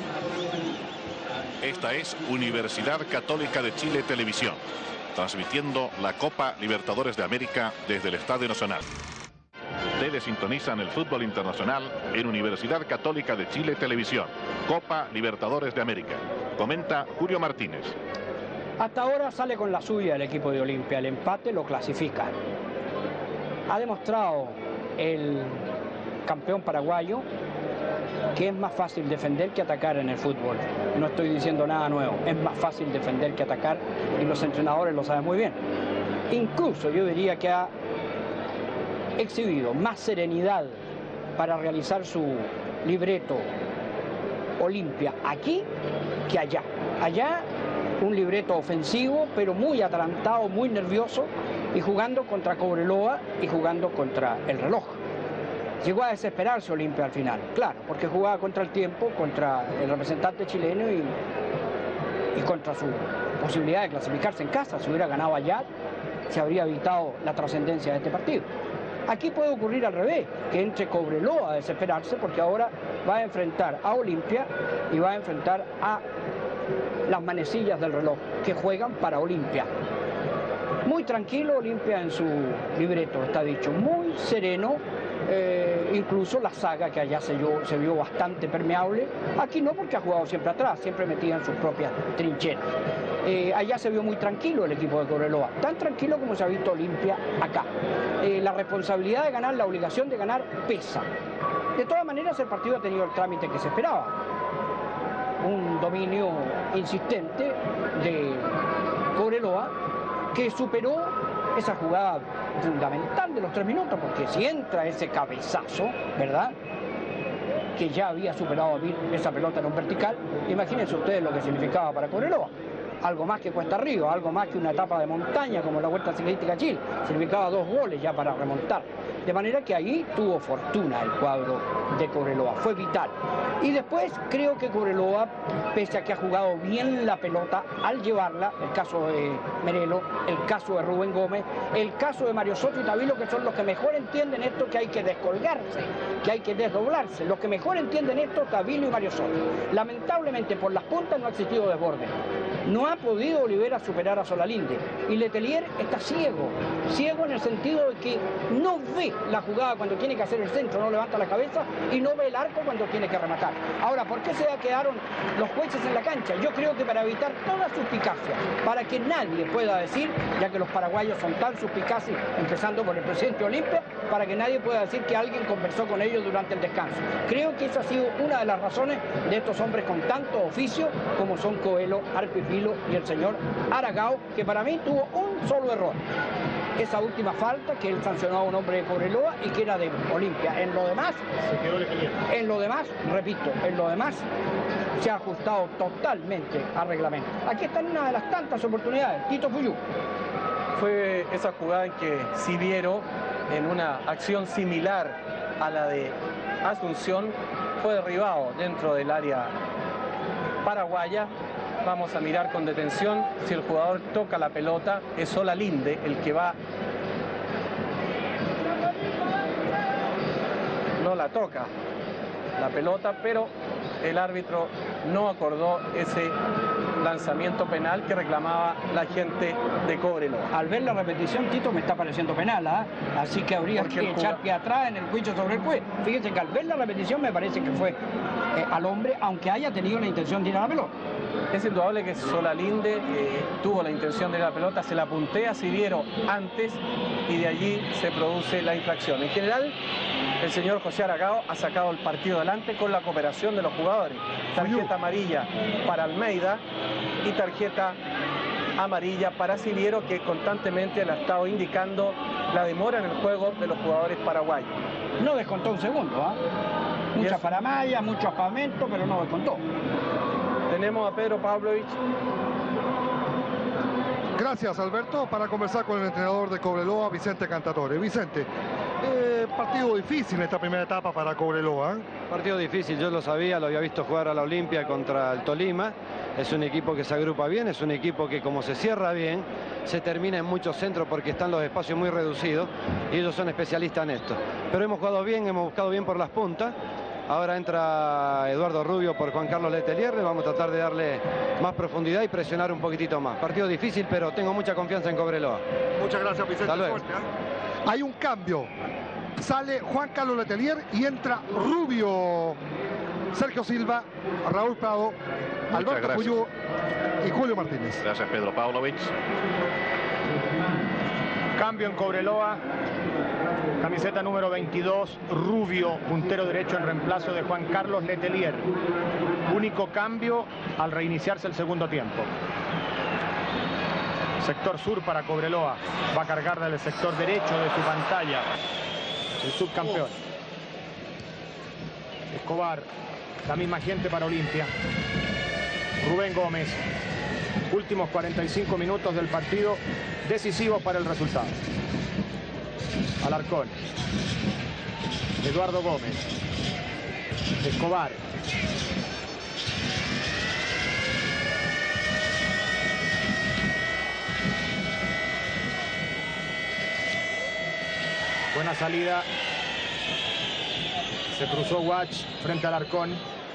Esta es Universidad Católica de Chile Televisión, transmitiendo la Copa Libertadores de América desde el Estadio Nacional. Ustedes sintonizan el fútbol internacional en Universidad Católica de Chile Televisión, Copa Libertadores de América. Comenta Julio Martínez. Hasta ahora sale con la suya el equipo de Olimpia. El empate lo clasifica. Ha demostrado el campeón paraguayo que es más fácil defender que atacar en el fútbol. No estoy diciendo nada nuevo. Es más fácil defender que atacar y los entrenadores lo saben muy bien. Incluso yo diría que ha exhibido más serenidad para realizar su libreto Olimpia aquí que allá. Allá un libreto ofensivo, pero muy atalantado, muy nervioso, y jugando contra Cobreloa y jugando contra el reloj. Llegó a desesperarse Olimpia al final, claro, porque jugaba contra el tiempo, contra el representante chileno y, y contra su posibilidad de clasificarse en casa. Si hubiera ganado allá, se habría evitado la trascendencia de este partido. Aquí puede ocurrir al revés, que entre Cobreloa a desesperarse, porque ahora va a enfrentar a Olimpia y va a enfrentar a las manecillas del reloj, que juegan para Olimpia. Muy tranquilo Olimpia en su libreto, está dicho, muy sereno. Eh, incluso la saga que allá se vio, se vio bastante permeable, aquí no, porque ha jugado siempre atrás, siempre metida en sus propias trincheras. Eh, allá se vio muy tranquilo el equipo de Cobreloa, tan tranquilo como se ha visto Olimpia acá. Eh, la responsabilidad de ganar, la obligación de ganar pesa. De todas maneras el partido ha tenido el trámite que se esperaba, un dominio insistente de Cobreloa que superó esa jugada fundamental de los tres minutos, porque si entra ese cabezazo, ¿verdad?, que ya había superado a Vir esa pelota en un vertical, imagínense ustedes lo que significaba para Cobreloa. Algo más que cuesta arriba, algo más que una etapa de montaña como la Vuelta Ciclística a Chile. Significaba dos goles ya para remontar. De manera que ahí tuvo fortuna el cuadro de Cobreloa, fue vital. Y después creo que Cobreloa, pese a que ha jugado bien la pelota al llevarla, el caso de Merelo, el caso de Rubén Gómez, el caso de Mario Soto y Tavilo, que son los que mejor entienden esto, que hay que descolgarse, que hay que desdoblarse. Los que mejor entienden esto, Tavilo y Mario Soto. Lamentablemente por las puntas no ha existido desborde. No ha podido Olivera superar a Solalinde. Y Letelier está ciego. Ciego en el sentido de que no ve la jugada cuando tiene que hacer el centro, no levanta la cabeza y no ve el arco cuando tiene que rematar. Ahora, ¿por qué se quedaron los jueces en la cancha? Yo creo que para evitar toda suspicacia, para que nadie pueda decir, ya que los paraguayos son tan suspicaces, empezando por el presidente Olimpia, para que nadie pueda decir que alguien conversó con ellos durante el descanso. Creo que esa ha sido una de las razones de estos hombres con tanto oficio como son Coelho, Arpifilo y el señor Aragao, que para mí tuvo un solo error. Esa última falta que él sancionó a un hombre de Cobreloa y que era de Olimpia. En lo demás, se quedó en lo demás, repito, en lo demás se ha ajustado totalmente al reglamento. Aquí está una de las tantas oportunidades. Tito Fuyú. Fue esa jugada en que Siviero, en una acción similar a la de Asunción, fue derribado dentro del área paraguaya. Vamos a mirar con detención si el jugador toca la pelota. Es Solalinde el que va. No la toca la pelota, pero el árbitro no acordó ese lanzamiento penal que reclamaba la gente de Cobreloa. Al ver la repetición, Tito, me está pareciendo penal, ¿eh? Así que habría Porque que echar pie atrás en el juicio sobre el juez. Fíjense que al ver la repetición me parece que fue eh, al hombre, aunque haya tenido la intención de ir a la pelota. Es indudable que Solalinde eh, tuvo la intención de ir a la pelota, se la puntea a Siviero antes y de allí se produce la infracción. En general, el señor José Aragao ha sacado el partido adelante con la cooperación de los jugadores. Tarjeta amarilla para Almeida y tarjeta amarilla para Siviero, que constantemente le ha estado indicando la demora en el juego de los jugadores paraguayos. No descontó un segundo, ¿eh? Mucha paramaya, mucho aspamento, pero no descontó. Tenemos a Pedro Pavlovich. Gracias, Alberto. Para conversar con el entrenador de Cobreloa, Vicente Cantatore. Vicente, eh, partido difícil esta primera etapa para Cobreloa, ¿eh? Partido difícil, yo lo sabía, lo había visto jugar a la Olimpia contra el Tolima. Es un equipo que se agrupa bien, es un equipo que como se cierra bien, se termina en muchos centros porque están los espacios muy reducidos y ellos son especialistas en esto. Pero hemos jugado bien, hemos buscado bien por las puntas. Ahora entra Eduardo Rubio por Juan Carlos Letelier. Vamos a tratar de darle más profundidad y presionar un poquitito más. Partido difícil, pero tengo mucha confianza en Cobreloa. Muchas gracias, Vicente. Suerte, ¿eh? Hay un cambio. Sale Juan Carlos Letelier y entra Rubio, Sergio Silva, Raúl Prado, Muchas Alberto gracias. Fuyú y Julio Martínez. Gracias, Pedro Pavlovich. Cambio en Cobreloa. Camiseta número veintidós, Rubio, puntero derecho en reemplazo de Juan Carlos Letelier. Único cambio al reiniciarse el segundo tiempo. Sector sur para Cobreloa. Va a cargar del sector derecho de su pantalla el subcampeón. Escobar, la misma gente para Olimpia. Rubén Gómez. Últimos cuarenta y cinco minutos del partido, decisivos para el resultado. Alarcón. Eduardo Gómez. Escobar. Buena salida. Se cruzó Watch frente al Alarcón.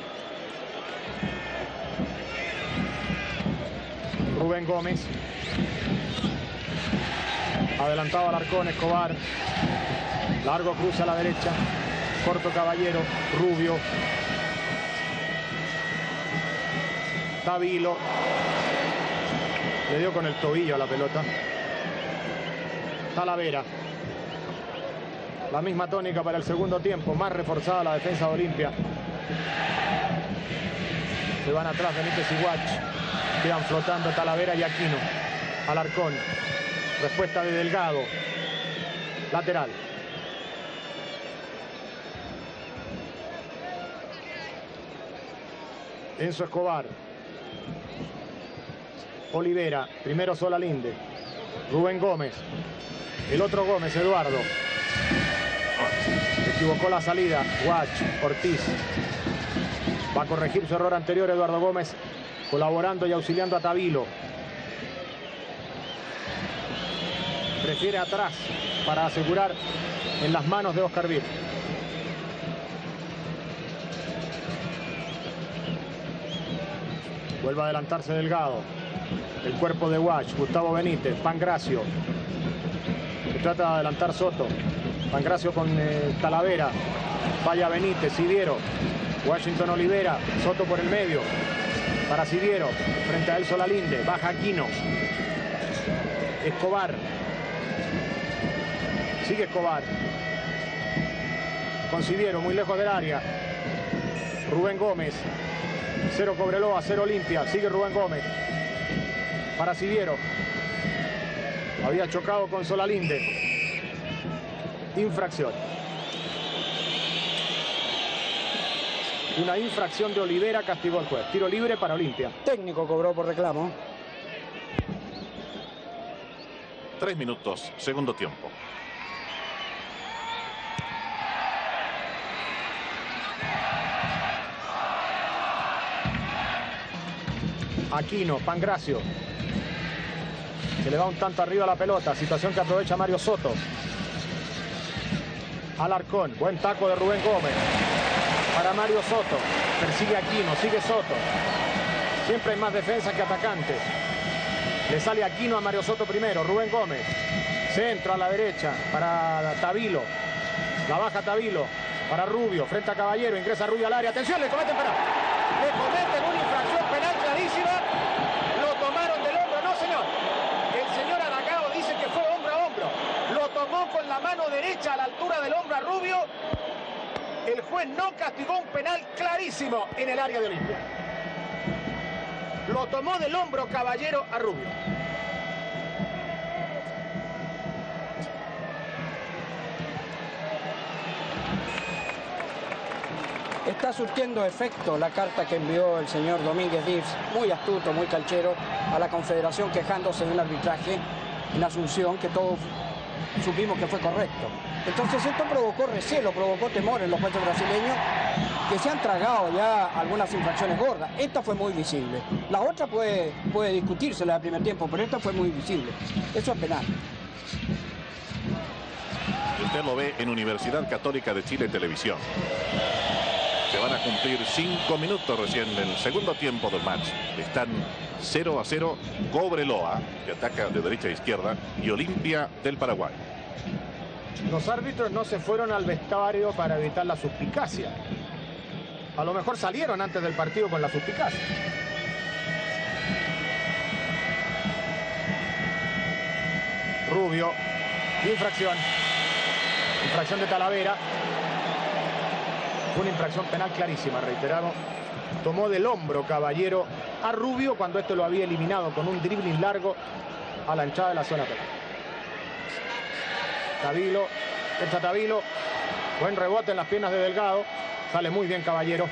Rubén Gómez. Adelantado Alarcón, Escobar. Largo cruce a la derecha. Corto Caballero. Rubio. Tavilo. Le dio con el tobillo a la pelota. Talavera. La misma tónica para el segundo tiempo. Más reforzada la defensa de Olimpia. Se van atrás Benítez y Watch. Quedan flotando Talavera y Aquino. Alarcón. Respuesta de Delgado. Lateral. Enzo Escobar. Olivera. Primero Solalinde. Rubén Gómez. El otro Gómez, Eduardo. Se equivocó la salida. Watch. Ortiz. Va a corregir su error anterior Eduardo Gómez. Colaborando y auxiliando a Tavilo. Prefiere atrás para asegurar en las manos de Oscar Vir. Vuelve a adelantarse Delgado. El cuerpo de Watch. Gustavo Benítez. Pangracio. Se trata de adelantar Soto. Pangracio con eh, Talavera. Falla Benítez. Siviero. Washington Olivera. Soto por el medio. Para Siviero. Frente a él Solalinde. Baja Aquino. Escobar. Sigue Escobar. Con Siviero. Muy lejos del área. Rubén Gómez. Cero Cobreloa. Cero Olimpia. Sigue Rubén Gómez. Para Siviero. Había chocado con Solalinde. Infracción. Una infracción de Olivera castigó el juez. Tiro libre para Olimpia. Técnico cobró por reclamo. Tres minutos, segundo tiempo. Aquino, Pangracio. Se le va un tanto arriba la pelota. Situación que aprovecha Mario Soto. Alarcón. Buen taco de Rubén Gómez. Para Mario Soto. Persigue Aquino. Sigue Soto. Siempre hay más defensa que atacantes. Le sale Aquino a Mario Soto primero. Rubén Gómez. Centro a la derecha para Tavilo. La baja Tavilo. Para Rubio. Frente a Caballero. Ingresa Rubio al área. Atención, le cometen penal. Le cometen una infracción penal clarísima. Lo tomaron del hombro. No, señor. El señor Aragao dice que fue hombro a hombro. Lo tomó con la mano derecha a la altura del hombro a Rubio. El juez no castigó un penal clarísimo en el área de Olimpia. Lo tomó del hombro Caballero a Rubio. Está surtiendo efecto la carta que envió el señor Domínguez Dives, muy astuto, muy canchero, a la Confederación quejándose de un arbitraje en Asunción que todos supimos que fue correcto. Entonces esto provocó recelo, provocó temor en los jueces brasileños que se han tragado ya algunas infracciones gordas. Esta fue muy visible. La otra puede, puede discutirse la del primer tiempo, pero esta fue muy visible. Eso es penal. Usted lo ve en Universidad Católica de Chile Televisión. Se van a cumplir cinco minutos recién en el segundo tiempo del match. Están cero a cero Cobreloa, que ataca de derecha a izquierda, y Olimpia del Paraguay. Los árbitros no se fueron al vestuario para evitar la suspicacia. A lo mejor salieron antes del partido con la suspicacia. Rubio. Infracción. Infracción de Talavera. Fue una infracción penal clarísima, reiterado. Tomó del hombro Caballero a Rubio cuando esto lo había eliminado con un dribbling largo a la hinchada de la zona penal. Tavilo, echa Tavilo. Buen rebote en las piernas de Delgado. Sale muy bien Caballero.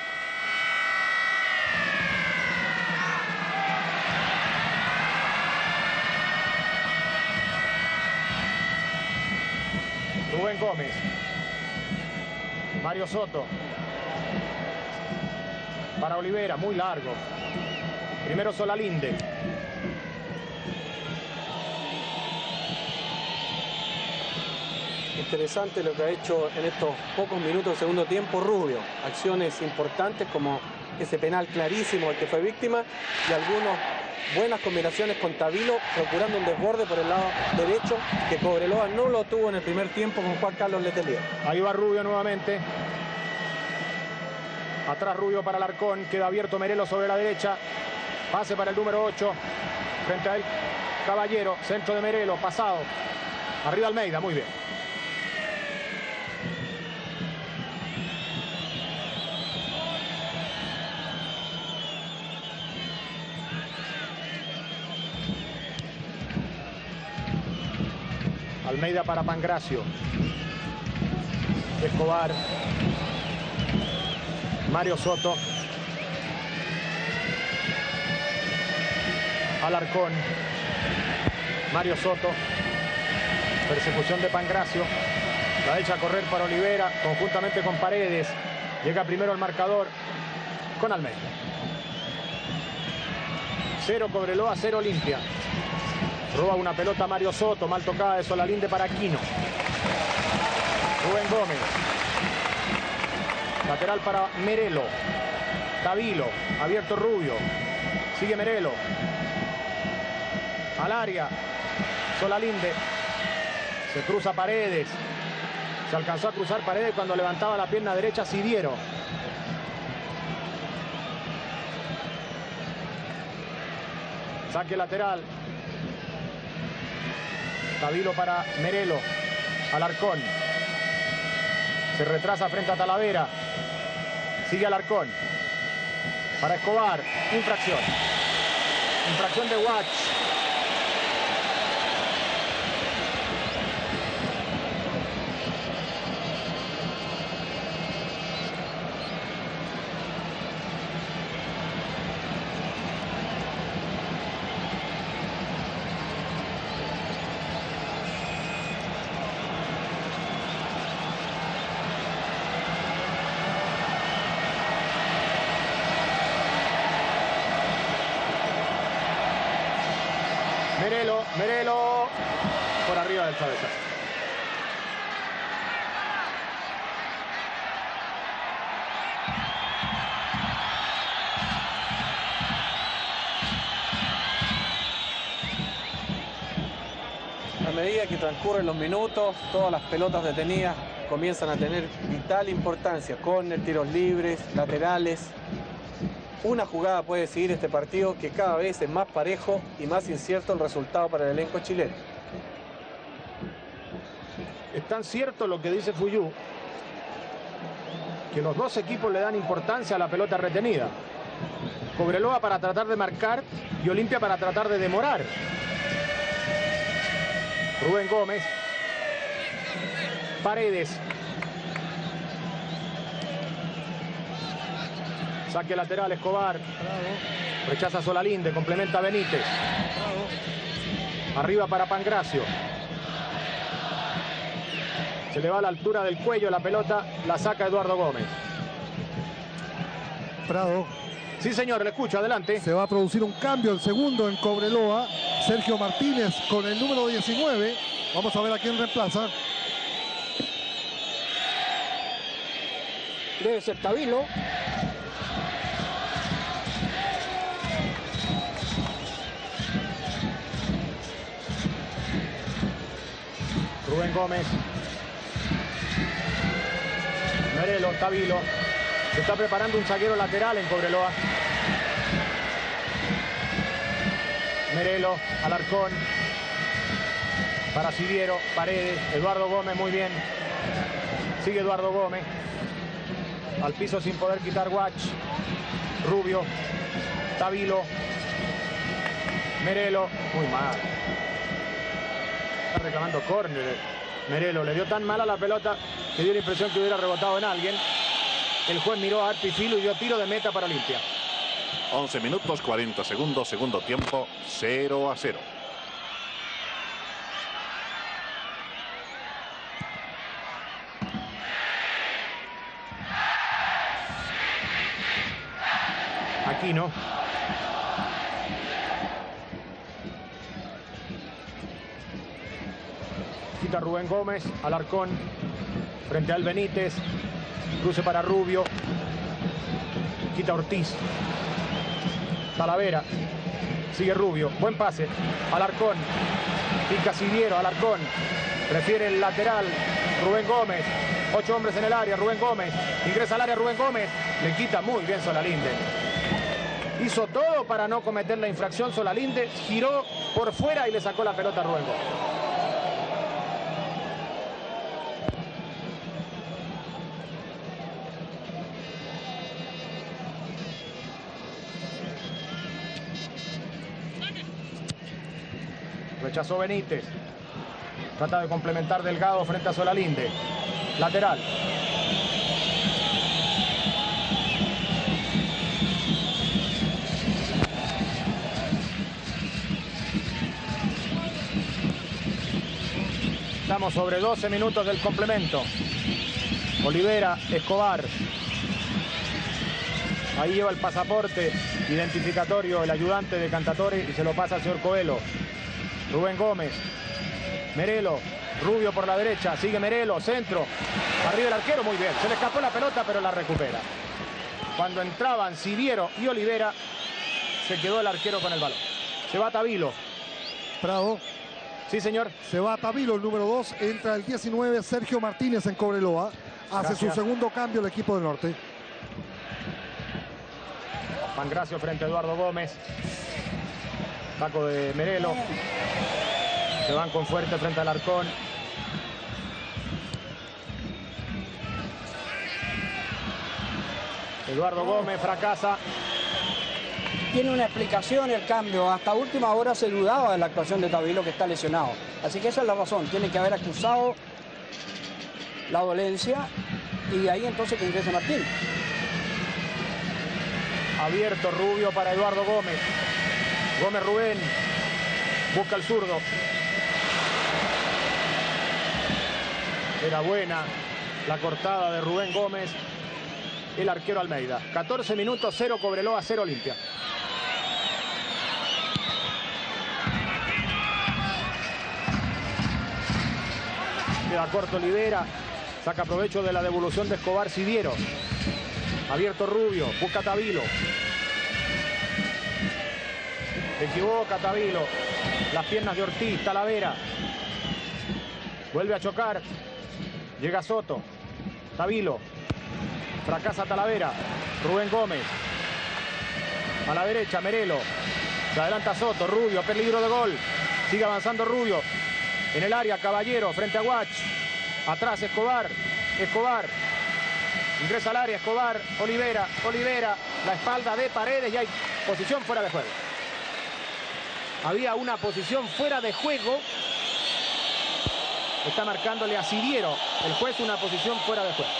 Rubén Gómez. Mario Soto. Para Olivera, muy largo. Primero Solalinde. Interesante lo que ha hecho en estos pocos minutos del segundo tiempo Rubio. Acciones importantes como ese penal clarísimo el que fue víctima y algunas buenas combinaciones con Tavilo procurando un desborde por el lado derecho que Cobreloa no lo tuvo en el primer tiempo con Juan Carlos Letelier. Ahí va Rubio nuevamente. Atrás Rubio para Alarcón. Queda abierto Merelo sobre la derecha. Pase para el número ocho. Frente a él Caballero. Centro de Merelo. Pasado. Arriba Almeida. Muy bien. Almeida para Pangracio. Escobar. Mario Soto. Alarcón. Mario Soto. Persecución de Pangracio. La echa a correr para Olivera conjuntamente con Paredes. Llega primero el marcador con Almeida. Cero Cobreloa, cero Olimpia. Roba una pelota Mario Soto. Mal tocada de Solalinde para Aquino. Rubén Gómez. Lateral para Merelo. Tavilo. Abierto Rubio. Sigue Merelo. Al área. Solalinde. Se cruza Paredes. Se alcanzó a cruzar Paredes cuando levantaba la pierna derecha Sidiero. Saque lateral. Tavilo para Merelo. Alarcón. Se retrasa frente a Talavera. Sigue Alarcón. Para Escobar. Infracción. Infracción de Watch. Merelo, Merelo, por arriba del cabezazo. A medida que transcurren los minutos, todas las pelotas detenidas comienzan a tener vital importancia. Córner, tiros libres, laterales. Una jugada puede decidir este partido que cada vez es más parejo y más incierto el resultado para el elenco chileno. Es tan cierto lo que dice Fuyú, que los dos equipos le dan importancia a la pelota retenida. Cobreloa para tratar de marcar y Olimpia para tratar de demorar. Rubén Gómez. Paredes. Saque lateral, Escobar. Bravo. Rechaza Solalinde, complementa Benítez. Bravo. Arriba para Pangracio. Se le va a la altura del cuello la pelota, la saca Eduardo Gómez. Prado. Sí, señor, le escucho, adelante. Se va a producir un cambio, el segundo en Cobreloa. Sergio Martínez con el número diecinueve. Vamos a ver a quién reemplaza. Debe ser Tavilo. Rubén Gómez. Merelo, Tavilo. Se está preparando un zaguero lateral en Cobreloa. Merelo, Alarcón. Para Sidiero, Paredes, Eduardo Gómez, muy bien. Sigue Eduardo Gómez. Al piso sin poder quitar Watch. Rubio. Tavilo. Merelo. Muy mal. Está reclamando córner. Merelo le dio tan mal a la pelota que dio la impresión que hubiera rebotado en alguien. El juez miró a Arpi Filo y dio tiro de meta para Olimpia. once minutos, cuarenta segundos, segundo tiempo, cero a cero. Aquino. quita Rubén Gómez, Alarcón frente al Benítez, cruce para Rubio, quita Ortiz, Talavera, sigue Rubio, buen pase, Alarcón, pica Siviero, Alarcón, prefiere el lateral, Rubén Gómez, ocho hombres en el área, Rubén Gómez, ingresa al área Rubén Gómez, le quita muy bien Solalinde. Hizo todo para no cometer la infracción Solalinde, giró por fuera y le sacó la pelota a Rubén Gómez. Rechazó Benítez. Trata de complementar Delgado frente a Solalinde. Lateral. Estamos sobre doce minutos del complemento. Olivera, Escobar. Ahí lleva el pasaporte identificatorio el ayudante de Cantatore y se lo pasa al señor Coelho. Rubén Gómez. Merelo. Rubio por la derecha. Sigue Merelo. Centro. Arriba el arquero. Muy bien. Se le escapó la pelota pero la recupera. Cuando entraban Siviero y Olivera se quedó el arquero con el balón. Se va Tavilo. Prado. Sí, señor. Se va Tavilo, el número dos. Entra el diecinueve, Sergio Martínez en Cobreloa. Hace Gracias. su segundo cambio el equipo del norte. Pangracio frente a Eduardo Gómez. Taco de Merelo. Se van con fuerte frente al Alarcón. Eduardo Gómez fracasa. Tiene una explicación el cambio. Hasta última hora se dudaba de la actuación de Tavilo, que está lesionado. Así que esa es la razón. Tiene que haber acusado la dolencia y ahí entonces que ingrese Martín. Abierto Rubio para Eduardo Gómez. Gómez Rubén. Busca el zurdo. Era buena la cortada de Rubén Gómez. El arquero Almeida. catorce minutos, cero Cobreloa, cero Olimpia. Queda corto Olivera. Saca provecho de la devolución de Escobar Siviero. Abierto Rubio. Busca Tavilo. Se equivoca Tavilo. Las piernas de Ortiz. Talavera. Vuelve a chocar. Llega Soto. Tavilo. Fracasa Talavera. Rubén Gómez. A la derecha Merelo. Se adelanta Soto. Rubio. Peligro de gol. Sigue avanzando Rubio. En el área Caballero frente a Guach. Atrás Escobar. Escobar. Ingresa al área Escobar. Olivera. Olivera. La espalda de Paredes y hay posición fuera de juego. Había una posición fuera de juego. Está marcándole a Siviero. El juez una posición fuera de juego.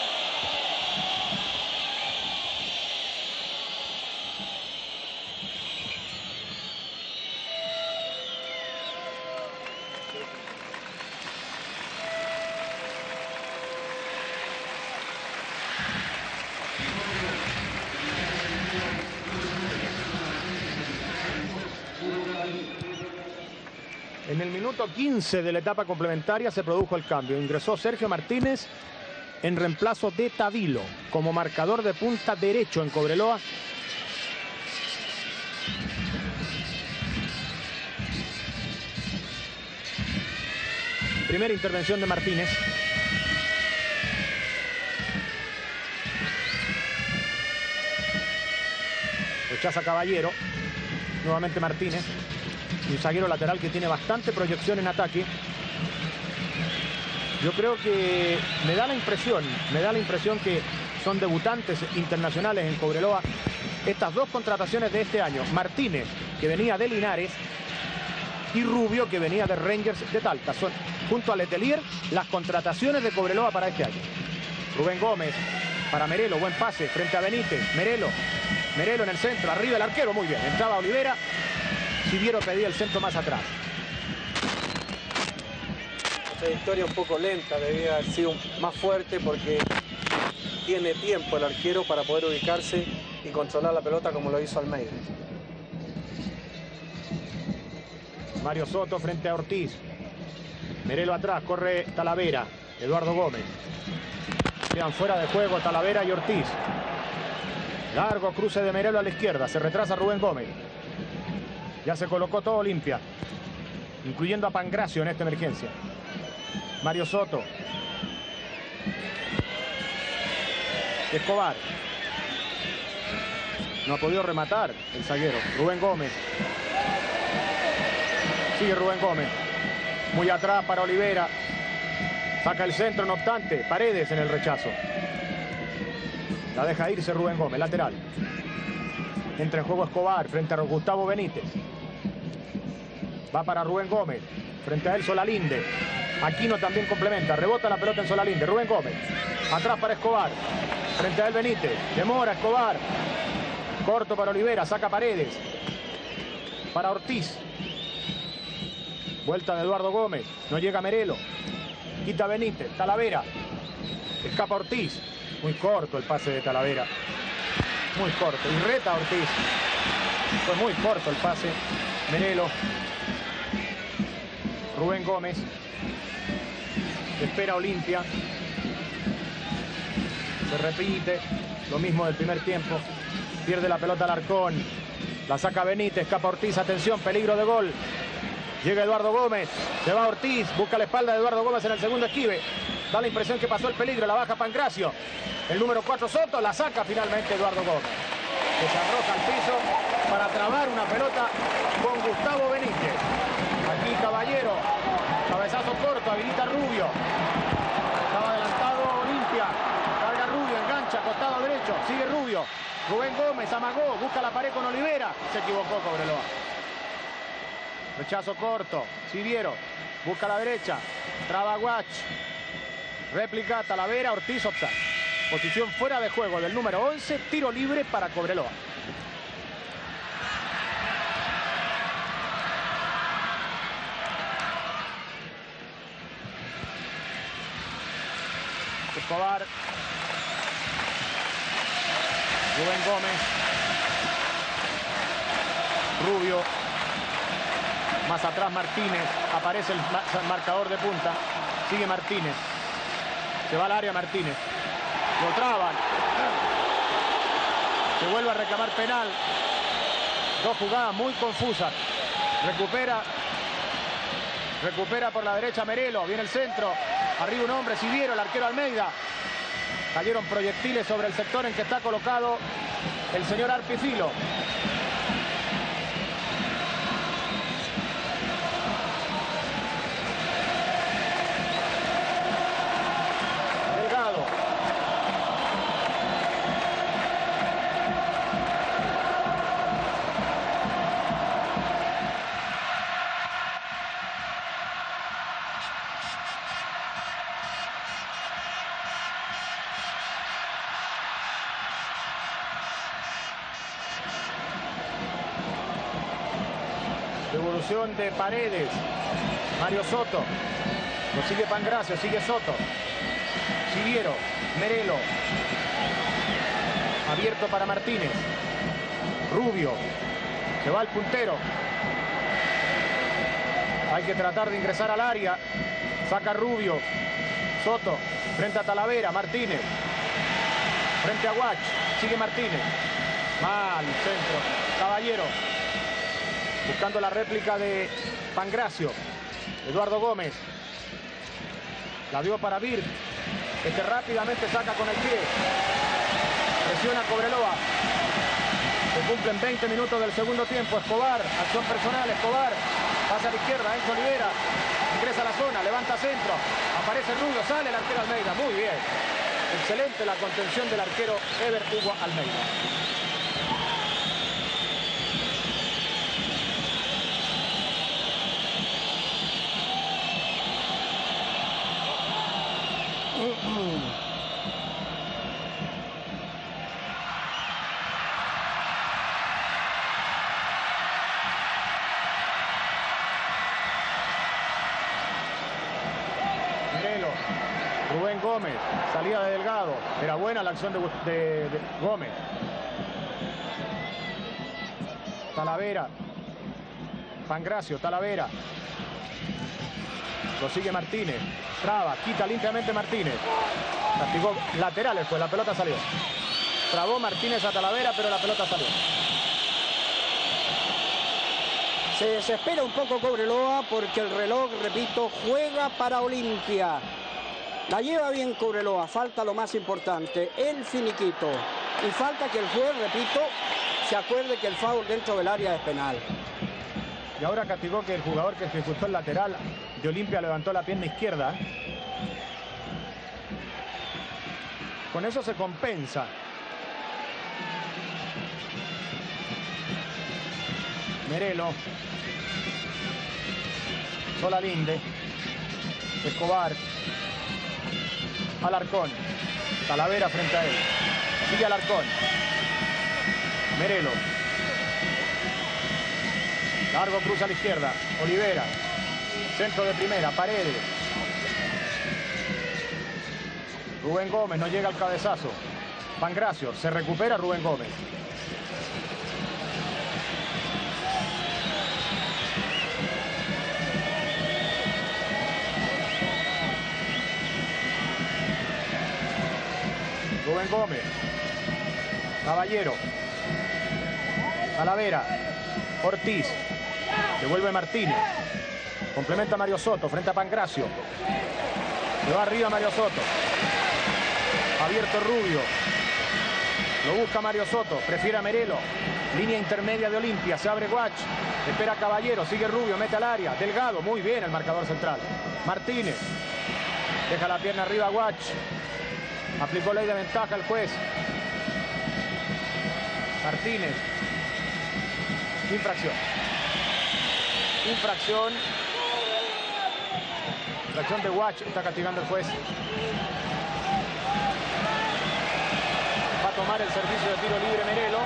En el minuto quince de la etapa complementaria se produjo el cambio. Ingresó Sergio Martínez en reemplazo de Tavilo como marcador de punta derecho en Cobreloa. Primera intervención de Martínez. Rechaza Caballero. Nuevamente Martínez. Un zaguero lateral que tiene bastante proyección en ataque. Yo creo que me da la impresión, me da la impresión que son debutantes internacionales en Cobreloa estas dos contrataciones de este año. Martínez, que venía de Linares, y Rubio, que venía de Rangers de Talca. Son, junto a Letelier, las contrataciones de Cobreloa para este año. Rubén Gómez para Merelo, buen pase frente a Benítez. Merelo, Merelo en el centro, arriba el arquero, muy bien. Entraba Olivera. Siviero pedía el centro más atrás. Trayectoria un poco lenta, debía haber sido más fuerte porque tiene tiempo el arquero para poder ubicarse y controlar la pelota como lo hizo Almeida. Mario Soto frente a Ortiz. Merelo atrás, corre Talavera. Eduardo Gómez. Quedan fuera de juego Talavera y Ortiz. Largo cruce de Merelo a la izquierda. Se retrasa Rubén Gómez. Ya se colocó todo Olimpia, incluyendo a Pangracio en esta emergencia. Mario Soto. Escobar. No ha podido rematar el zaguero. Rubén Gómez. Sigue Rubén Gómez. Muy atrás para Olivera. Saca el centro, no obstante. Paredes en el rechazo. La deja irse Rubén Gómez, lateral. Entra en juego Escobar frente a Gustavo Benítez. Va para Rubén Gómez. Frente a él Solalinde. Aquino también complementa. Rebota la pelota en Solalinde. Rubén Gómez. Atrás para Escobar. Frente a él Benítez. Demora Escobar. Corto para Olivera. Saca Paredes. Para Ortiz. Vuelta de Eduardo Gómez. No llega Merelo. Quita Benítez. Talavera. Escapa Ortiz. Muy corto el pase de Talavera. Muy corto. Y reta Ortiz. Fue muy corto el pase. Merelo. Rubén Gómez. Espera Olimpia. Se repite. Lo mismo del primer tiempo. Pierde la pelota Alarcón. La saca Benítez. Escapa Ortiz. Atención. Peligro de gol. Llega Eduardo Gómez. Se va Ortiz. Busca la espalda de Eduardo Gómez en el segundo esquive. Da la impresión que pasó el peligro. La baja Pangracio. El número cuatro Soto. La saca finalmente Eduardo Gómez. Que se arroja al piso para trabar una pelota con Gustavo Benítez. Aquí Caballero. Cabezazo corto. Habilita Rubio. Estaba adelantado Olimpia. Carga Rubio. Engancha. Costado derecho. Sigue Rubio. Rubén Gómez amagó. Busca la pared con Olivera. Se equivocó Cobreloa. Rechazo corto. Siviero. Busca la derecha. Traba Guach. Réplica Talavera. Ortiz opta. Posición fuera de juego del número once. Tiro libre para Cobreloa. Escobar. Rubén Gómez. Rubio. Más atrás Martínez. Aparece el marcador de punta. Sigue Martínez. Se va al área Martínez. Lo traban. Se vuelve a reclamar penal. Dos jugadas muy confusas. Recupera. Recupera por la derecha Merelo. Viene el centro. Arriba un hombre. Siviero, el arquero Almeida. Cayeron proyectiles sobre el sector en que está colocado el señor Arpifilo. Delgado. Devolución de Paredes. Mario Soto. Lo sigue Pangracio, sigue Soto. Siviero. Merelo. Abierto para Martínez. Rubio. Se va el puntero. Hay que tratar de ingresar al área. Saca Rubio. Soto. Frente a Talavera. Martínez. Frente a Guach. Sigue Martínez. Mal centro. Caballero. Buscando la réplica de Pangracio. Eduardo Gómez. La dio para Vir. Este rápidamente saca con el pie. Presiona Cobreloa. Se cumplen veinte minutos del segundo tiempo. Escobar. Acción personal. Escobar. Pasa a la izquierda. Enzo Olivera. Ingresa a la zona. Levanta centro. Aparece Rubio. Sale el arquero Almeida. Muy bien. Excelente la contención del arquero Ever Hugo Almeida. Merelo. Rubén Gómez. Salida de Delgado. Era buena la acción de, de, de Gómez. Talavera. Pangracio. Talavera. Lo sigue Martínez. Traba, quita limpiamente Martínez. Castigó laterales, pues la pelota salió. Trabó Martínez a Talavera, pero la pelota salió. Se desespera un poco Cobreloa porque el reloj, repito, juega para Olimpia. La lleva bien Cobreloa, falta lo más importante, el finiquito. Y falta que el juez, repito, se acuerde que el foul dentro del área es penal. Y ahora castigó que el jugador que ejecutó el lateral de Olimpia levantó la pierna izquierda. Con eso se compensa. Merelo. Solalinde. Escobar. Alarcón. Talavera frente a él. Sigue Alarcón. Merelo. Largo cruza a la izquierda. Olivera. Centro de primera. Paredes. Rubén Gómez no llega al cabezazo. Pangracio. Se recupera Rubén Gómez. Rubén Gómez. Caballero. Talavera. Ortiz. Devuelve Martínez. Complementa Mario Soto frente a Pangracio. Le va arriba Mario Soto. Abierto Rubio. Lo busca Mario Soto. Prefiere a Merelo. Línea intermedia de Olimpia. Se abre Guach. Espera Caballero. Sigue Rubio. Mete al área. Delgado. Muy bien el marcador central. Martínez. Deja la pierna arriba Guach. Aplicó ley de ventaja el juez. Martínez. Infracción. Infracción. Infracción de Guach. Está castigando el juez. Va a tomar el servicio de tiro libre Merelo.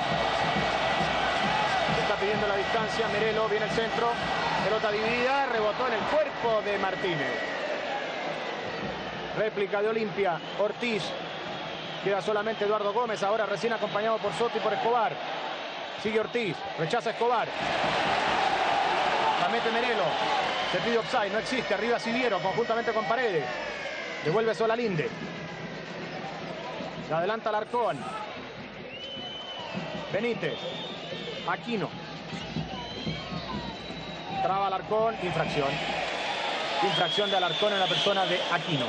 Está pidiendo la distancia. Merelo. Viene el centro. Pelota dividida. Rebotó en el cuerpo de Martínez. Réplica de Olimpia. Ortiz. Queda solamente Eduardo Gómez. Ahora recién acompañado por Soto y por Escobar. Sigue Ortiz. Rechaza Escobar. La mete Merelo. Se pide offside. No existe. Arriba Siviero. Conjuntamente con Paredes. Devuelve Solalinde. Se adelanta Alarcón. Benítez. Aquino. Traba Alarcón. Infracción. Infracción de Alarcón en la persona de Aquino.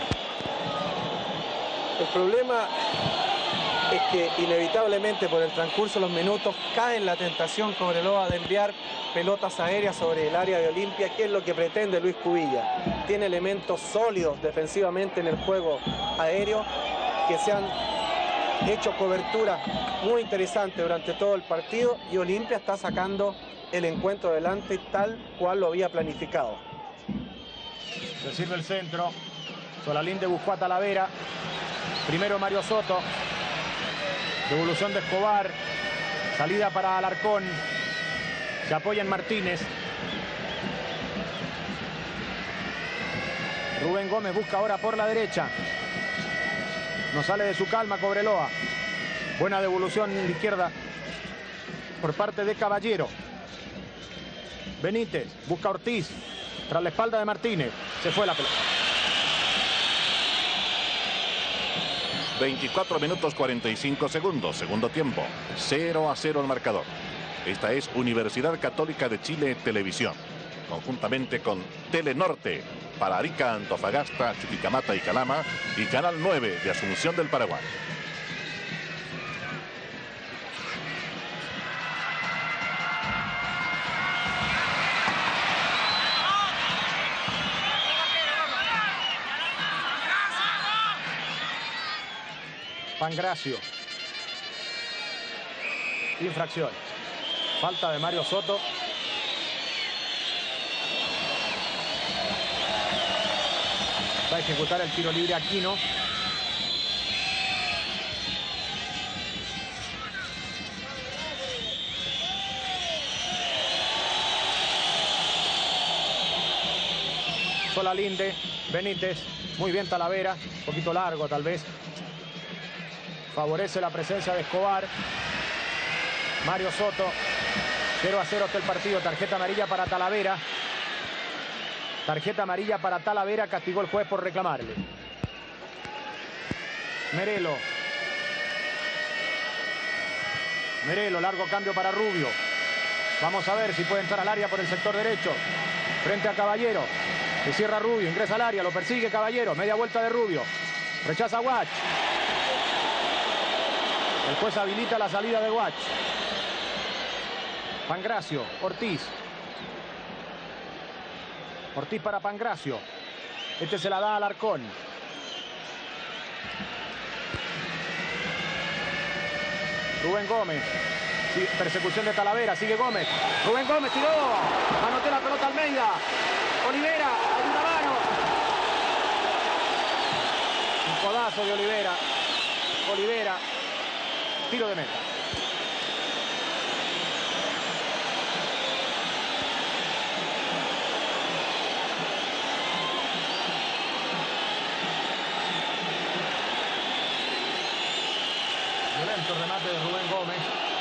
El problema es que inevitablemente por el transcurso de los minutos cae en la tentación Cobreloa de enviar pelotas aéreas sobre el área de Olimpia, que es lo que pretende Luis Cubilla. Tiene elementos sólidos defensivamente en el juego aéreo que se han hecho cobertura muy interesante durante todo el partido y Olimpia está sacando el encuentro adelante tal cual lo había planificado. Se sirve el centro. Solalinde buscó a Talavera. Primero Mario Soto. Devolución de Escobar. Salida para Alarcón. Se apoya en Martínez. Rubén Gómez busca ahora por la derecha. No sale de su calma Cobreloa. Buena devolución en la izquierda por parte de Caballero. Benítez busca a Ortiz. Tras la espalda de Martínez. Se fue la pelota. veinticuatro minutos cuarenta y cinco segundos. Segundo tiempo. cero a cero el marcador. Esta es Universidad Católica de Chile Televisión. Conjuntamente con Telenorte para Arica, Antofagasta, Chuquicamata y Calama. Y Canal nueve de Asunción del Paraguay. Pangracio. Infracción. Falta de Mario Soto. Va a ejecutar el tiro libre Aquino. Solalinde. Benítez. Muy bien Talavera. Un poquito largo tal vez. Favorece la presencia de Escobar. Mario Soto. cero a cero hasta el partido. Tarjeta amarilla para Talavera. Tarjeta amarilla para Talavera, castigó el juez por reclamarle. Merelo. Merelo, largo cambio para Rubio. Vamos a ver si puede entrar al área por el sector derecho. Frente a Caballero. Se cierra Rubio, ingresa al área, lo persigue Caballero. Media vuelta de Rubio. Rechaza Guach. El juez habilita la salida de Guach. Pangracio, Ortiz. Ortiz para Pangracio. Este se la da a Alarcón. Rubén Gómez. Sí, persecución de Talavera. Sigue Gómez. Rubén Gómez tiró. Manotea la pelota Almeida. Olivera. Hay una mano. Un codazo de Olivera. Olivera. Tiro de meta. Violento remate de Rubén Gómez.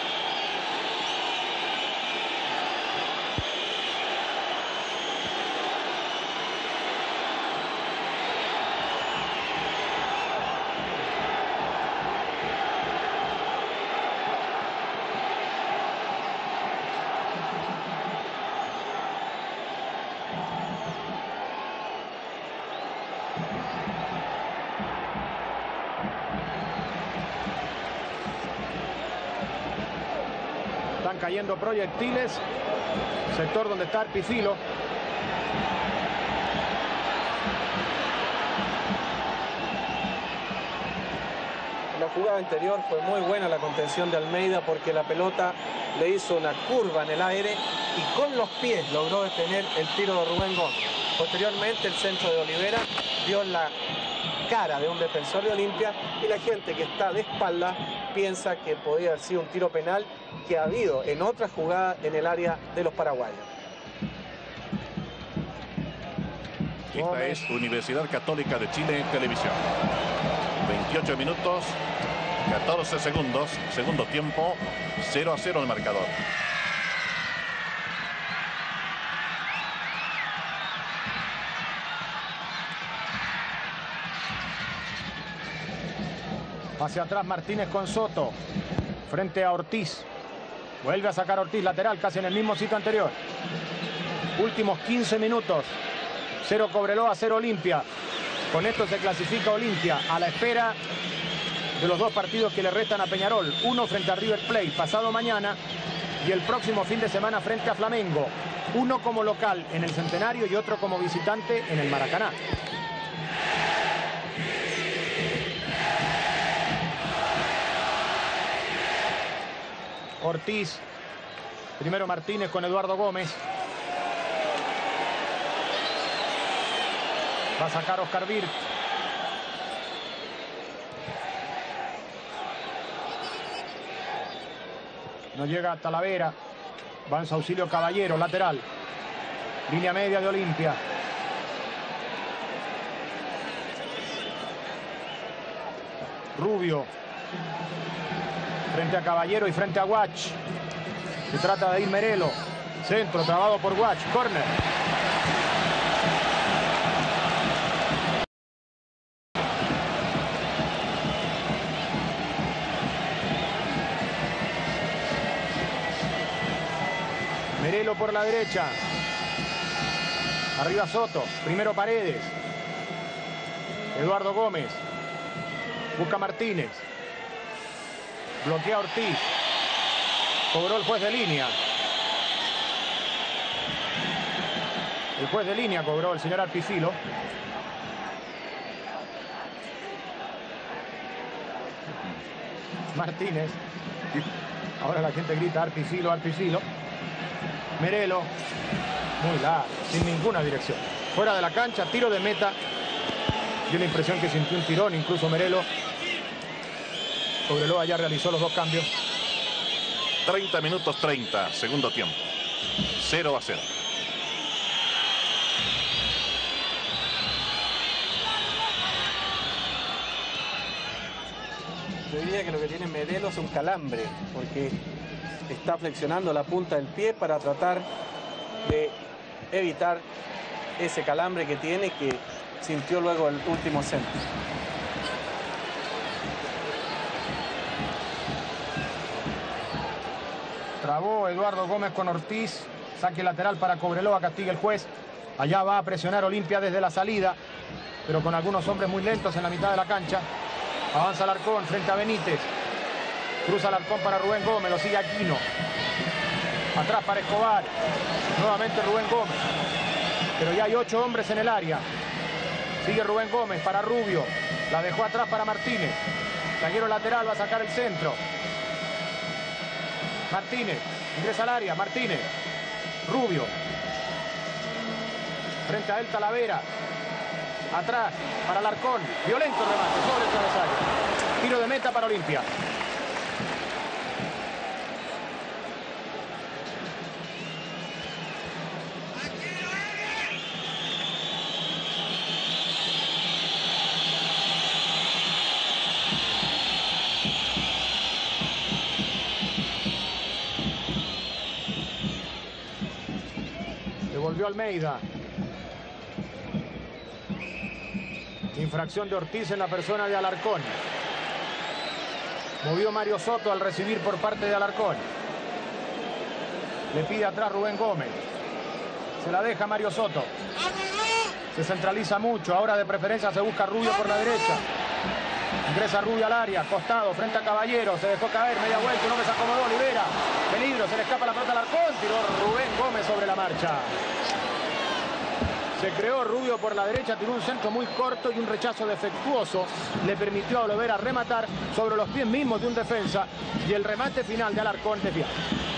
Cayendo proyectiles, sector donde está Arpifilo. La jugada anterior fue muy buena la contención de Almeida porque la pelota le hizo una curva en el aire y con los pies logró detener el tiro de Rubén Gómez. Posteriormente el centro de Olivera dio en la cara de un defensor de Olimpia y la gente que está de espalda piensa que podía haber sido un tiro penal que ha habido en otra jugada en el área de los paraguayos. Esta Gómez. Es Universidad Católica de Chile en televisión. veintiocho minutos, catorce segundos, segundo tiempo, cero a cero el marcador. Hacia atrás Martínez con Soto. Frente a Ortiz. Vuelve a sacar Ortiz lateral, casi en el mismo sitio anterior. Últimos quince minutos. Cero Cobreloa, cero Olimpia. Con esto se clasifica Olimpia a la espera de los dos partidos que le restan a Peñarol. Uno frente a River Plate pasado mañana y el próximo fin de semana frente a Flamengo. Uno como local en el Centenario y otro como visitante en el Maracaná. Ortiz, primero Martínez con Eduardo Gómez. Va a sacar Oscar Vir. No llega Talavera. Va en su auxilio Caballero, lateral. Línea media de Olimpia. Rubio. Frente a Caballero y frente a Guach. Se trata de ir Merelo. Centro, trabado por Guach. Corner. Merelo por la derecha. Arriba Soto. Primero Paredes. Eduardo Gómez. Busca Martínez. Bloquea Ortiz. Cobró el juez de línea. El juez de línea cobró el señor Arpifilo. Martínez. Ahora la gente grita Arpifilo, Arpifilo. Merelo. Muy largo, sin ninguna dirección. Fuera de la cancha, tiro de meta. Dio la impresión que sintió un tirón, incluso Merelo. Cobreloa ya realizó los dos cambios. treinta minutos treinta, segundo tiempo. cero a cero. Yo diría que lo que tiene Merelo es un calambre, porque está flexionando la punta del pie para tratar de evitar ese calambre que tiene que sintió luego el último centro. Trabó Eduardo Gómez con Ortiz. Saque lateral para Cobreloa, castiga el juez. Allá va a presionar Olimpia desde la salida, pero con algunos hombres muy lentos en la mitad de la cancha. Avanza Alarcón frente a Benítez. Cruza Alarcón para Rubén Gómez, lo sigue Aquino. Atrás para Escobar. Nuevamente Rubén Gómez. Pero ya hay ocho hombres en el área. Sigue Rubén Gómez para Rubio. La dejó atrás para Martínez. Zaguero lateral va a sacar el centro. Martínez. Ingresa al área. Martínez. Rubio. Frente a él Talavera. Atrás para Alarcón. Violento remate sobre el travesaño. Tiro de meta para Olimpia. Devolvió Almeida. Infracción de Ortiz en la persona de Alarcón. Movió Mario Soto al recibir por parte de Alarcón. Le pide atrás Rubén Gómez. Se la deja Mario Soto. Se centraliza mucho. Ahora de preferencia se busca Rubio por la derecha. Ingresa Rubio al área. Costado frente a Caballero. Se dejó caer. Media vuelta. Uno que se acomodó. Libera. Peligro. Se le escapa la pelota a Alarcón. Tiró Rubén Gómez sobre la marcha. Se creó Rubio por la derecha, tiró un centro muy corto y un rechazo defectuoso. Le permitió a volver a rematar sobre los pies mismos de un defensa. Y el remate final de Alarcón desviado.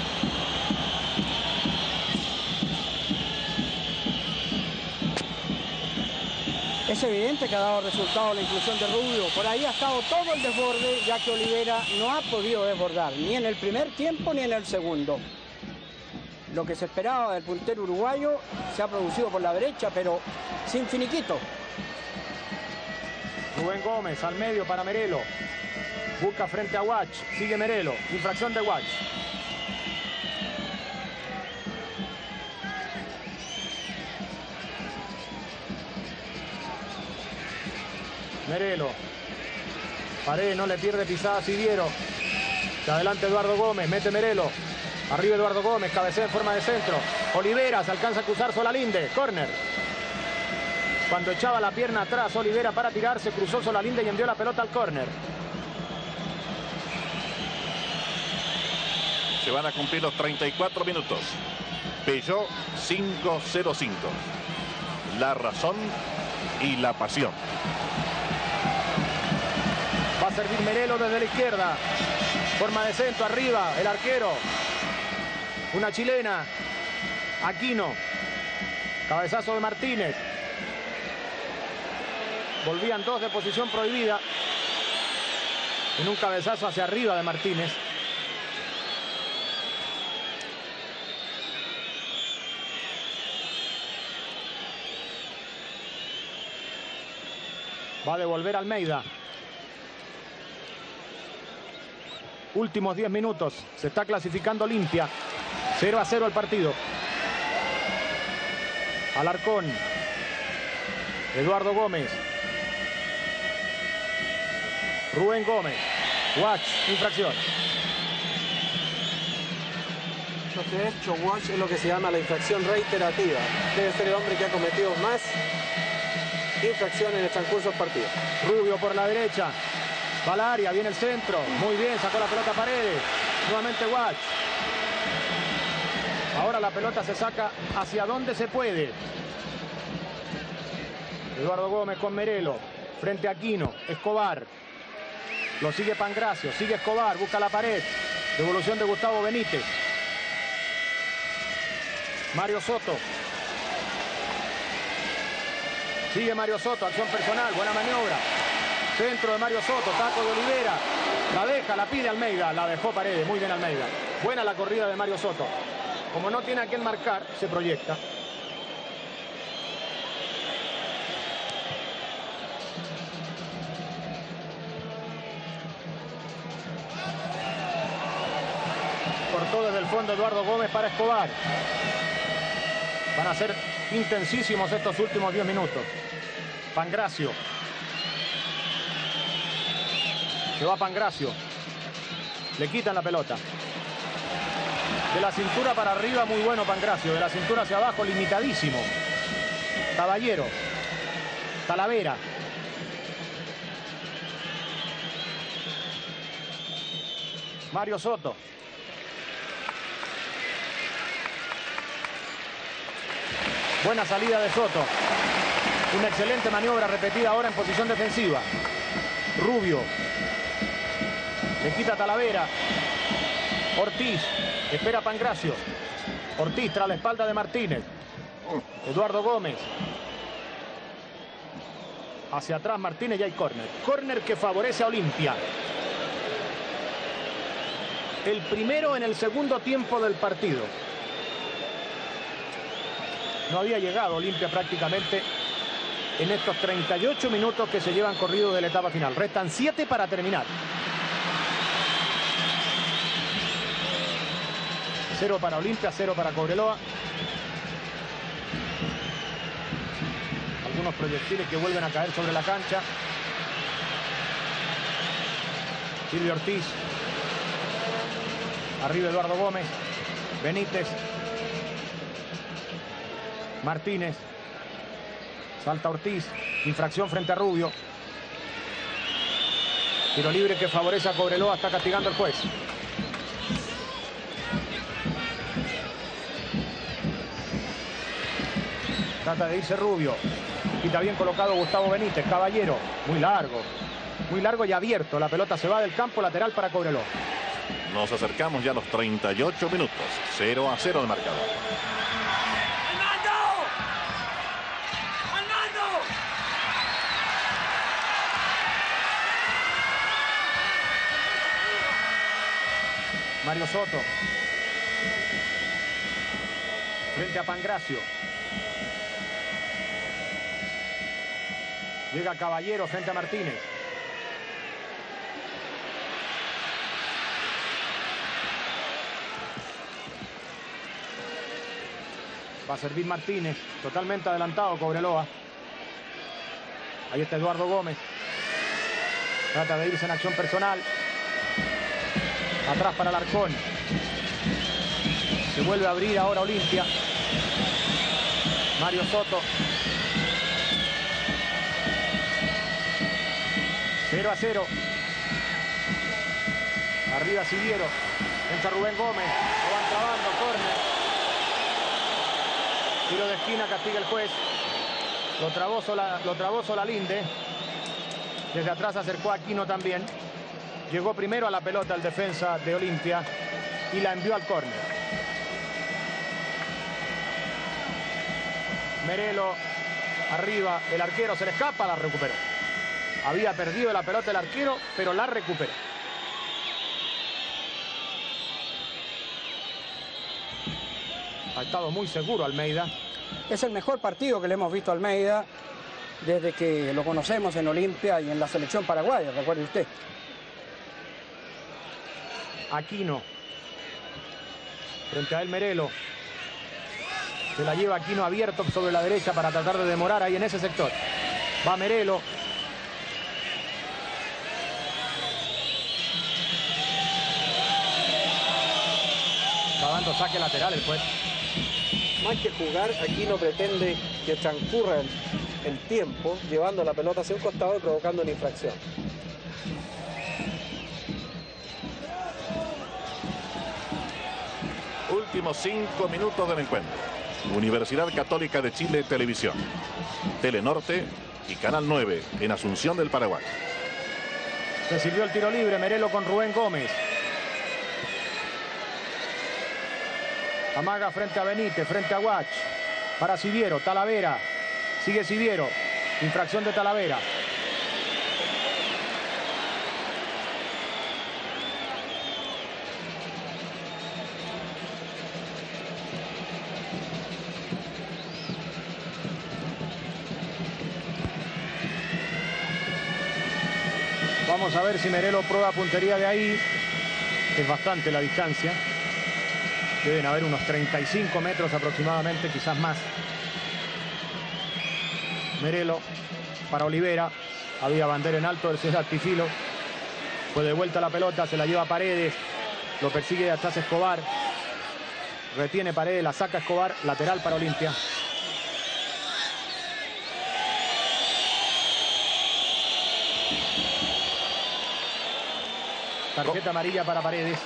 Es evidente que ha dado resultado la inclusión de Rubio. Por ahí ha estado todo el desborde, ya que Olivera no ha podido desbordar, ni en el primer tiempo ni en el segundo. Lo que se esperaba del puntero uruguayo se ha producido por la derecha, pero sin finiquito. Rubén Gómez al medio para Merelo. Busca frente a Watch. Sigue Merelo. Infracción de Watch. Merelo. Paredes no le pierde pisada a Siviero. Se adelanta Eduardo Gómez. Mete Merelo. Arriba Eduardo Gómez, cabecea en forma de centro. Olivera se alcanza a cruzar Solalinde. Córner. Cuando echaba la pierna atrás Olivera para tirarse, cruzó Solalinde y envió la pelota al córner. Se van a cumplir los treinta y cuatro minutos. Peugeot cinco cero cinco. La razón y la pasión. Va a servir Merelo desde la izquierda. Forma de centro, arriba, el arquero. Una chilena. Aquino. Cabezazo de Martínez. Volvían dos de posición prohibida. En un cabezazo hacia arriba de Martínez. Va a devolver Almeida. Últimos diez minutos. Se está clasificando Olimpia. cero a cero el partido. Alarcón. Eduardo Gómez. Rubén Gómez. Watch. Infracción. Lo que ha hecho Watch es lo que se llama la infracción reiterativa. Debe ser el hombre que ha cometido más infracciones en el transcurso del partido. Rubio por la derecha. Va al área, viene el centro. Muy bien, sacó la pelota a Paredes. Nuevamente Watch. Ahora la pelota se saca hacia donde se puede. Eduardo Gómez con Merelo. Frente a Aquino. Escobar. Lo sigue Pangracio. Sigue Escobar. Busca la pared. Devolución de Gustavo Benítez. Mario Soto. Sigue Mario Soto. Acción personal. Buena maniobra. Centro de Mario Soto. Taco de Olivera. La deja, la pide Almeida. La dejó Paredes. Muy bien Almeida. Buena la corrida de Mario Soto. Como no tiene a quien marcar, se proyecta. Cortó desde el fondo Eduardo Gómez para Escobar. Van a ser intensísimos estos últimos diez minutos. Pangracio. Se va Pangracio. Le quitan la pelota. De la cintura para arriba, muy bueno Pangracio. De la cintura hacia abajo, limitadísimo. Caballero. Talavera. Mario Soto. Buena salida de Soto. Una excelente maniobra repetida ahora en posición defensiva. Rubio. Le quita Talavera. Ortiz. Espera Pangracio. Ortiz tras la espalda de Martínez. Eduardo Gómez. Hacia atrás Martínez y hay córner. Córner que favorece a Olimpia. El primero en el segundo tiempo del partido. No había llegado Olimpia prácticamente en estos treinta y ocho minutos que se llevan corridos de la etapa final. Restan siete para terminar. Cero para Olimpia, cero para Cobreloa. Algunos proyectiles que vuelven a caer sobre la cancha. Silvio Ortiz. Arriba Eduardo Gómez. Benítez. Martínez. Salta Ortiz. Infracción frente a Rubio. Tiro libre que favorece a Cobreloa. Está castigando el juez. Trata de irse Rubio. Quita bien colocado Gustavo Benítez. Caballero. Muy largo. Muy largo y abierto. La pelota se va del campo lateral para Cobreloa. Nos acercamos ya a los treinta y ocho minutos. cero a cero el marcador. Mario Soto. Frente a Pangracio. Llega Caballero frente a Martínez. Va a servir Martínez. Totalmente adelantado Cobreloa. Ahí está Eduardo Gómez. Trata de irse en acción personal. Atrás para Alarcón. Se vuelve a abrir ahora Olimpia. Mario Soto. cero a cero. Arriba Siviero. Entra Rubén Gómez. Lo van trabando. Córner. Tiro de esquina. Castiga el juez. Lo trabó Sola, lo trabó Solalinde. Desde atrás acercó a Aquino también. Llegó primero a la pelota el defensa de Olimpia y la envió al córner. Merelo arriba, el arquero se le escapa, la recuperó. Había perdido la pelota el arquero, pero la recuperó. Ha estado muy seguro Almeida. Es el mejor partido que le hemos visto a Almeida desde que lo conocemos en Olimpia y en la selección paraguaya, recuerde usted. Aquino. Frente a él Merelo. Se la lleva Aquino abierto sobre la derecha para tratar de demorar ahí en ese sector. Va Merelo. Está dando saque lateral el juez. Más que jugar, Aquino pretende que transcurra el, el tiempo llevando la pelota hacia un costado y provocando una infracción. Últimos cinco minutos del encuentro. Universidad Católica de Chile Televisión. Telenorte y Canal nueve en Asunción del Paraguay. Se sirvió el tiro libre. Merelo con Rubén Gómez. Amaga frente a Benítez, frente a Guach. Para Siviero, Talavera. Sigue Siviero. Infracción de Talavera. Vamos a ver si Merelo prueba puntería de ahí. Es bastante la distancia. Deben haber unos treinta y cinco metros aproximadamente, quizás más. Merelo para Olivera. Había bandera en alto del César Pifilo. Fue de vuelta la pelota, se la lleva Paredes. Lo persigue de atrás Escobar. Retiene Paredes, la saca Escobar. Lateral para Olimpia. Tarjeta amarilla para Paredes.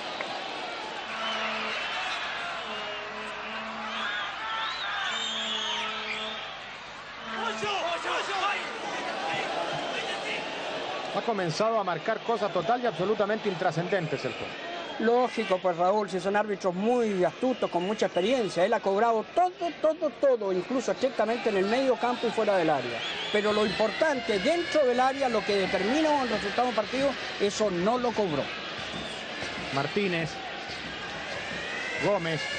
Ha comenzado a marcar cosas total y absolutamente intrascendentes el juego. Lógico, pues Raúl, si son árbitros muy astutos, con mucha experiencia. Él ha cobrado todo, todo, todo, incluso estrictamente en el medio campo y fuera del área. Pero lo importante, dentro del área, lo que determina el resultado del partido, eso no lo cobró. Martínez. Gómez.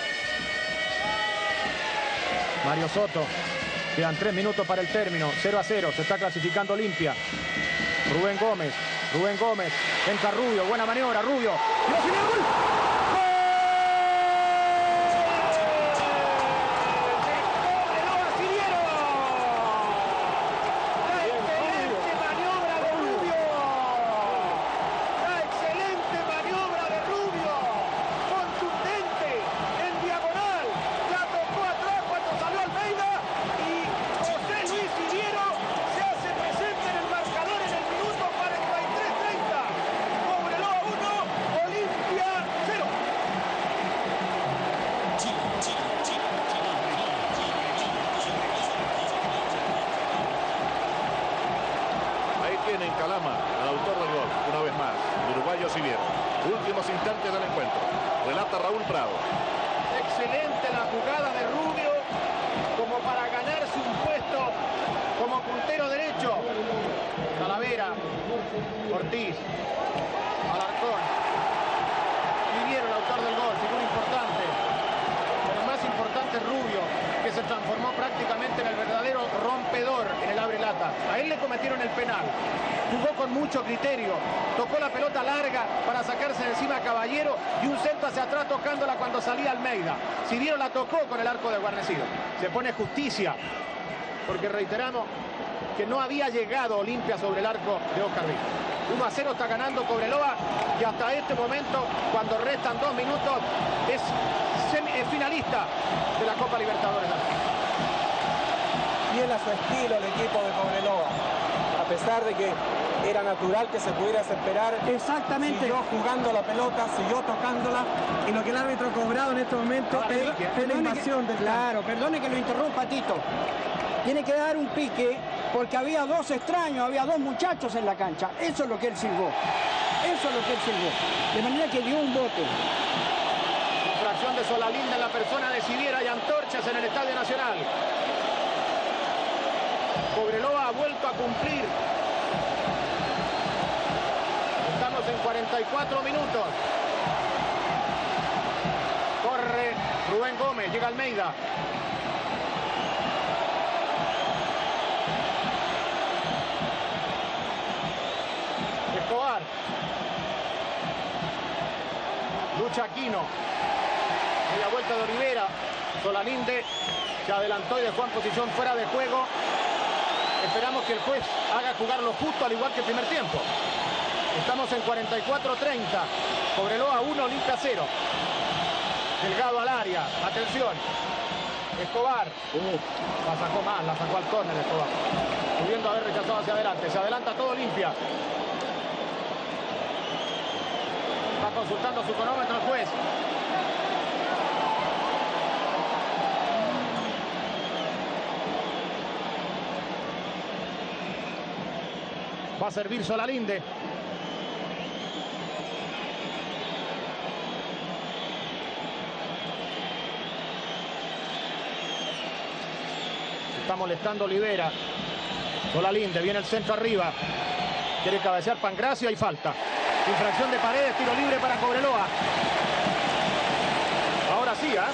Mario Soto. Quedan tres minutos para el término. cero a cero. Se está clasificando Olimpia. Rubén Gómez. Rubén Gómez. Entra Rubio. Buena maniobra. Rubio. ¡Y la final! ¡Gol! Si vieron, la tocó con el arco de guarnecido. Se pone Justicia, porque reiteramos que no había llegado Olimpia sobre el arco de Oscar Villa. uno a cero está ganando Cobreloa y hasta este momento, cuando restan dos minutos, es, semi, es finalista de la Copa Libertadores. Fiel a su estilo el equipo de Cobreloa, a pesar de que era natural que se pudiera esperar. Exactamente. Siguió jugando la pelota, siguió tocándola, y lo que el árbitro ha cobrado en este momento es, es la invasión del campo. Claro, perdone que lo interrumpa, Tito. Tiene que dar un pique porque había dos extraños, había dos muchachos en la cancha. Eso es lo que él silbó. Eso es lo que él silbó. De manera que dio un bote. Infracción de Solalinda en la persona de Siviera y antorchas en el Estadio Nacional. Cobreloa ha vuelto a cumplir. Estamos en cuarenta y cuatro minutos. Corre Rubén Gómez, llega Almeida. Escobar. Lucha Aquino. Media vuelta de Olivera. Solalinde se adelantó y dejó en posición fuera de juego. Esperamos que el juez haga jugar lo justo, al igual que el primer tiempo. Estamos en cuarenta y cuatro treinta. Cobreloa uno, Olimpia cero. Delgado al área. Atención. Escobar. Uh, la sacó mal, la sacó al córner Escobar. Pudiendo haber rechazado hacia adelante. Se adelanta todo Olimpia. Está consultando su cronómetro el juez. Va a servir Solalinde. Está molestando Olivera. Solalinde, viene el centro arriba. Quiere cabecear Pangracia y falta. Infracción de Paredes, tiro libre para Cobreloa. Ahora sí, ¿eh?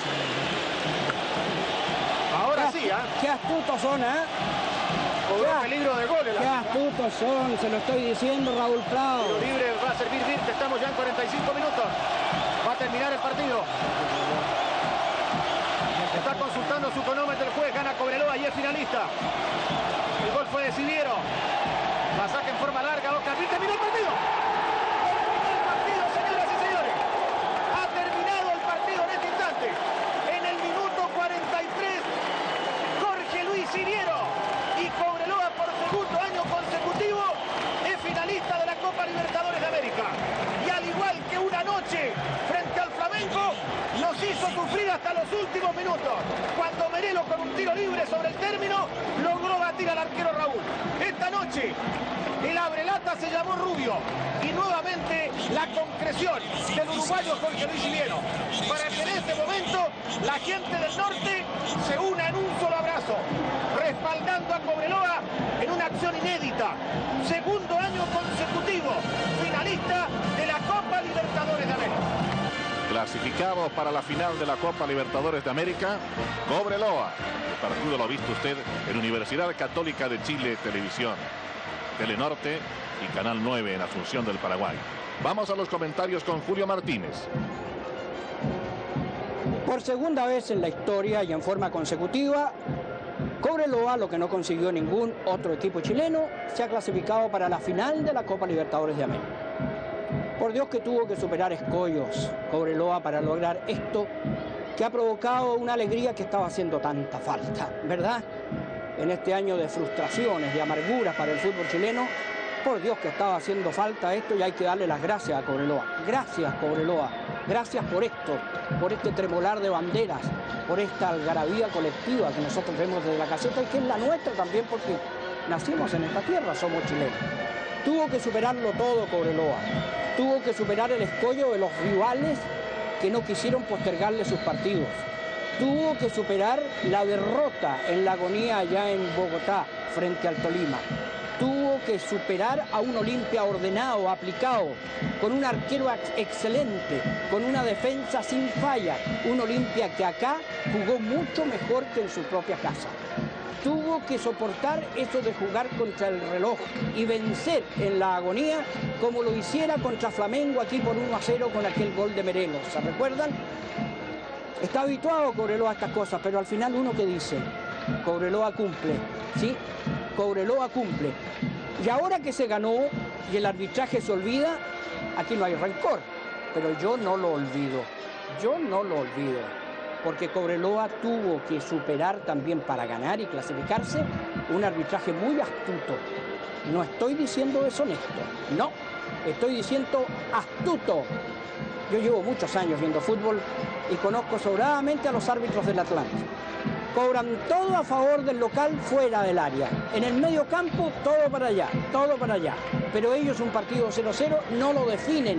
Ahora sí, ¿eh? Qué astutos son, ¿eh? Cobró peligro de gol. Qué astutos son, se lo estoy diciendo, Raúl Prado. Tiro libre va a servir Virte, estamos ya en cuarenta y cinco minutos. Va a terminar el partido. Está consultando Contando su cronómetro, el juez gana Cobreloa y es finalista. El gol fue de Siviero. La saca en forma larga, Oscar Vir. ¡Terminó el partido! ¡Terminó el partido, señoras y señores! Ha terminado el partido en este instante. En el minuto cuarenta y tres, Jorge Luis Siviero. Y Cobreloa, por segundo año consecutivo, es finalista de la Copa Libertadores de América. Y al igual que una noche frente al Flamengo, nos hizo sufrir hasta los últimos minutos, cuando Merelo, con un tiro libre sobre el término, logró batir al arquero Raúl. Esta noche el abrelata se llamó Rubio y nuevamente la concreción del uruguayo Jorge Luis Siviero, para que en este momento la gente del norte se una en un solo abrazo, respaldando a Cobreloa en una acción inédita. Segundo año consecutivo finalista de la Copa Libertadores de América. Clasificados para la final de la Copa Libertadores de América, Cobreloa. El partido lo ha visto usted en Universidad Católica de Chile Televisión, Telenorte y Canal nueve en Asunción del Paraguay. Vamos a los comentarios con Julio Martínez. Por segunda vez en la historia y en forma consecutiva, Cobreloa, lo que no consiguió ningún otro equipo chileno, se ha clasificado para la final de la Copa Libertadores de América. Por Dios que tuvo que superar escollos Cobreloa para lograr esto, que ha provocado una alegría que estaba haciendo tanta falta, ¿verdad? En este año de frustraciones, de amarguras para el fútbol chileno, por Dios que estaba haciendo falta esto y hay que darle las gracias a Cobreloa. Gracias, Cobreloa. Gracias por esto, por este tremolar de banderas, por esta algarabía colectiva que nosotros vemos desde la caseta y que es la nuestra también porque nacimos en esta tierra, somos chilenos. Tuvo que superarlo todo Cobreloa. Tuvo que superar el escollo de los rivales que no quisieron postergarle sus partidos. Tuvo que superar la derrota en la agonía allá en Bogotá frente al Tolima. Tuvo que superar a un Olimpia ordenado, aplicado, con un arquero excelente, con una defensa sin falla. Un Olimpia que acá jugó mucho mejor que en su propia casa. Tuvo que soportar eso de jugar contra el reloj y vencer en la agonía como lo hiciera contra Flamengo aquí por uno a cero con aquel gol de Merelo. ¿Se recuerdan? Está habituado Cobreloa a estas cosas, pero al final uno que dice, Cobreloa cumple, ¿sí? Cobreloa cumple. Y ahora que se ganó y el arbitraje se olvida, aquí no hay rencor, pero yo no lo olvido, yo no lo olvido. Porque Cobreloa tuvo que superar también para ganar y clasificarse un arbitraje muy astuto. No estoy diciendo deshonesto, no, estoy diciendo astuto. Yo llevo muchos años viendo fútbol y conozco sobradamente a los árbitros del Atlántico. Cobran todo a favor del local fuera del área. En el medio campo, todo para allá, todo para allá. Pero ellos un partido cero cero no lo definen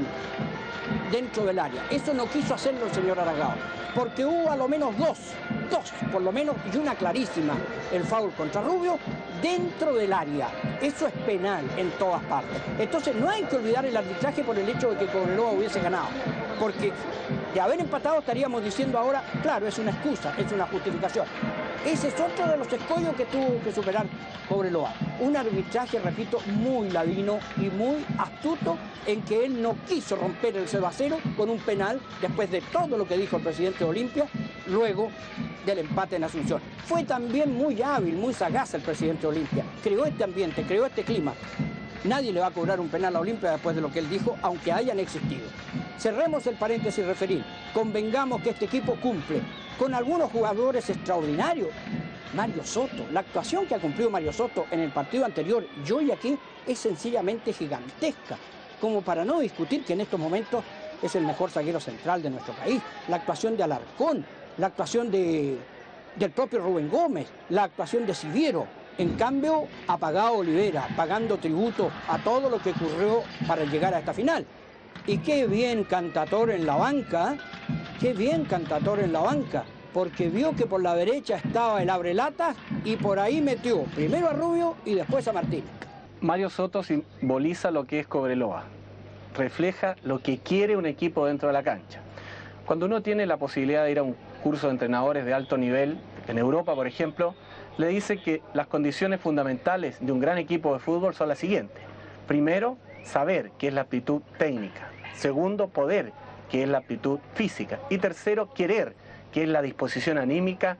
dentro del área. Eso no quiso hacerlo el señor Aragao, porque hubo a lo menos dos, dos por lo menos, y una clarísima, el foul contra Rubio, dentro del área. Eso es penal en todas partes. Entonces no hay que olvidar el arbitraje por el hecho de que Cobreloa hubiese ganado, porque de haber empatado estaríamos diciendo ahora, claro, es una excusa, es una justificación. Ese es otro de los escollos que tuvo que superar Cobreloa. Un arbitraje, repito, muy ladino y muy astuto en que él no quiso romper el cero a cero con un penal después de todo lo que dijo el presidente de Olimpia, luego del empate en Asunción. Fue también muy hábil, muy sagaz el presidente de Olimpia. Creó este ambiente, creó este clima. Nadie le va a cobrar un penal a Olimpia después de lo que él dijo, aunque hayan existido. Cerremos el paréntesis referir. Convengamos que este equipo cumple con algunos jugadores extraordinarios. Mario Soto, la actuación que ha cumplido Mario Soto en el partido anterior y hoy aquí es sencillamente gigantesca, como para no discutir que en estos momentos es el mejor zaguero central de nuestro país. La actuación de Alarcón, la actuación de, del propio Rubén Gómez, la actuación de Siviero. En cambio, ha pagado Olivera, pagando tributo a todo lo que ocurrió para llegar a esta final. Y qué bien Cantador en la banca, qué bien Cantador en la banca, porque vio que por la derecha estaba el abrelata y por ahí metió primero a Rubio y después a Martínez. Mario Soto simboliza lo que es Cobreloa, refleja lo que quiere un equipo dentro de la cancha. Cuando uno tiene la posibilidad de ir a un curso de entrenadores de alto nivel, en Europa por ejemplo, le dice que las condiciones fundamentales de un gran equipo de fútbol son las siguientes. Primero, saber qué es la aptitud técnica. Segundo, poder, que es la aptitud física. Y tercero, querer, que es la disposición anímica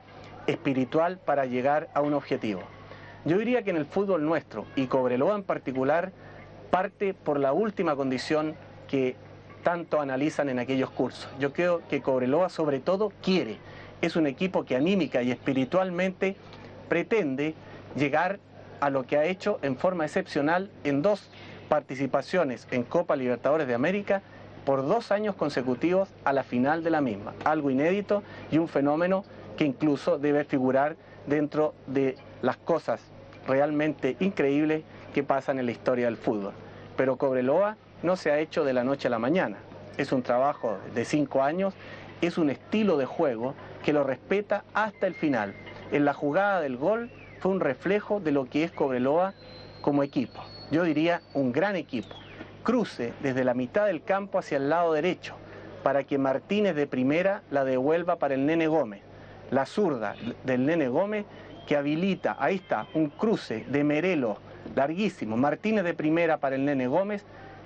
espiritual para llegar a un objetivo. Yo diría que en el fútbol nuestro, y Cobreloa en particular, parte por la última condición que tanto analizan en aquellos cursos. Yo creo que Cobreloa sobre todo quiere, es un equipo que anímica y espiritualmente pretende llegar a lo que ha hecho en forma excepcional en dos participaciones en Copa Libertadores de América por dos años consecutivos a la final de la misma. Algo inédito y un fenómeno que incluso debe figurar dentro de las cosas realmente increíbles que pasan en la historia del fútbol. Pero Cobreloa no se ha hecho de la noche a la mañana. Es un trabajo de cinco años, es un estilo de juego que lo respeta hasta el final. En la jugada del gol fue un reflejo de lo que es Cobreloa como equipo. Yo diría un gran equipo. Cruce desde la mitad del campo hacia el lado derecho para que Martínez de primera la devuelva para el Nene Gómez. La zurda del Nene Gómez que habilita, ahí está, un cruce de Merelo larguísimo. Martínez de primera para el Nene Gómez,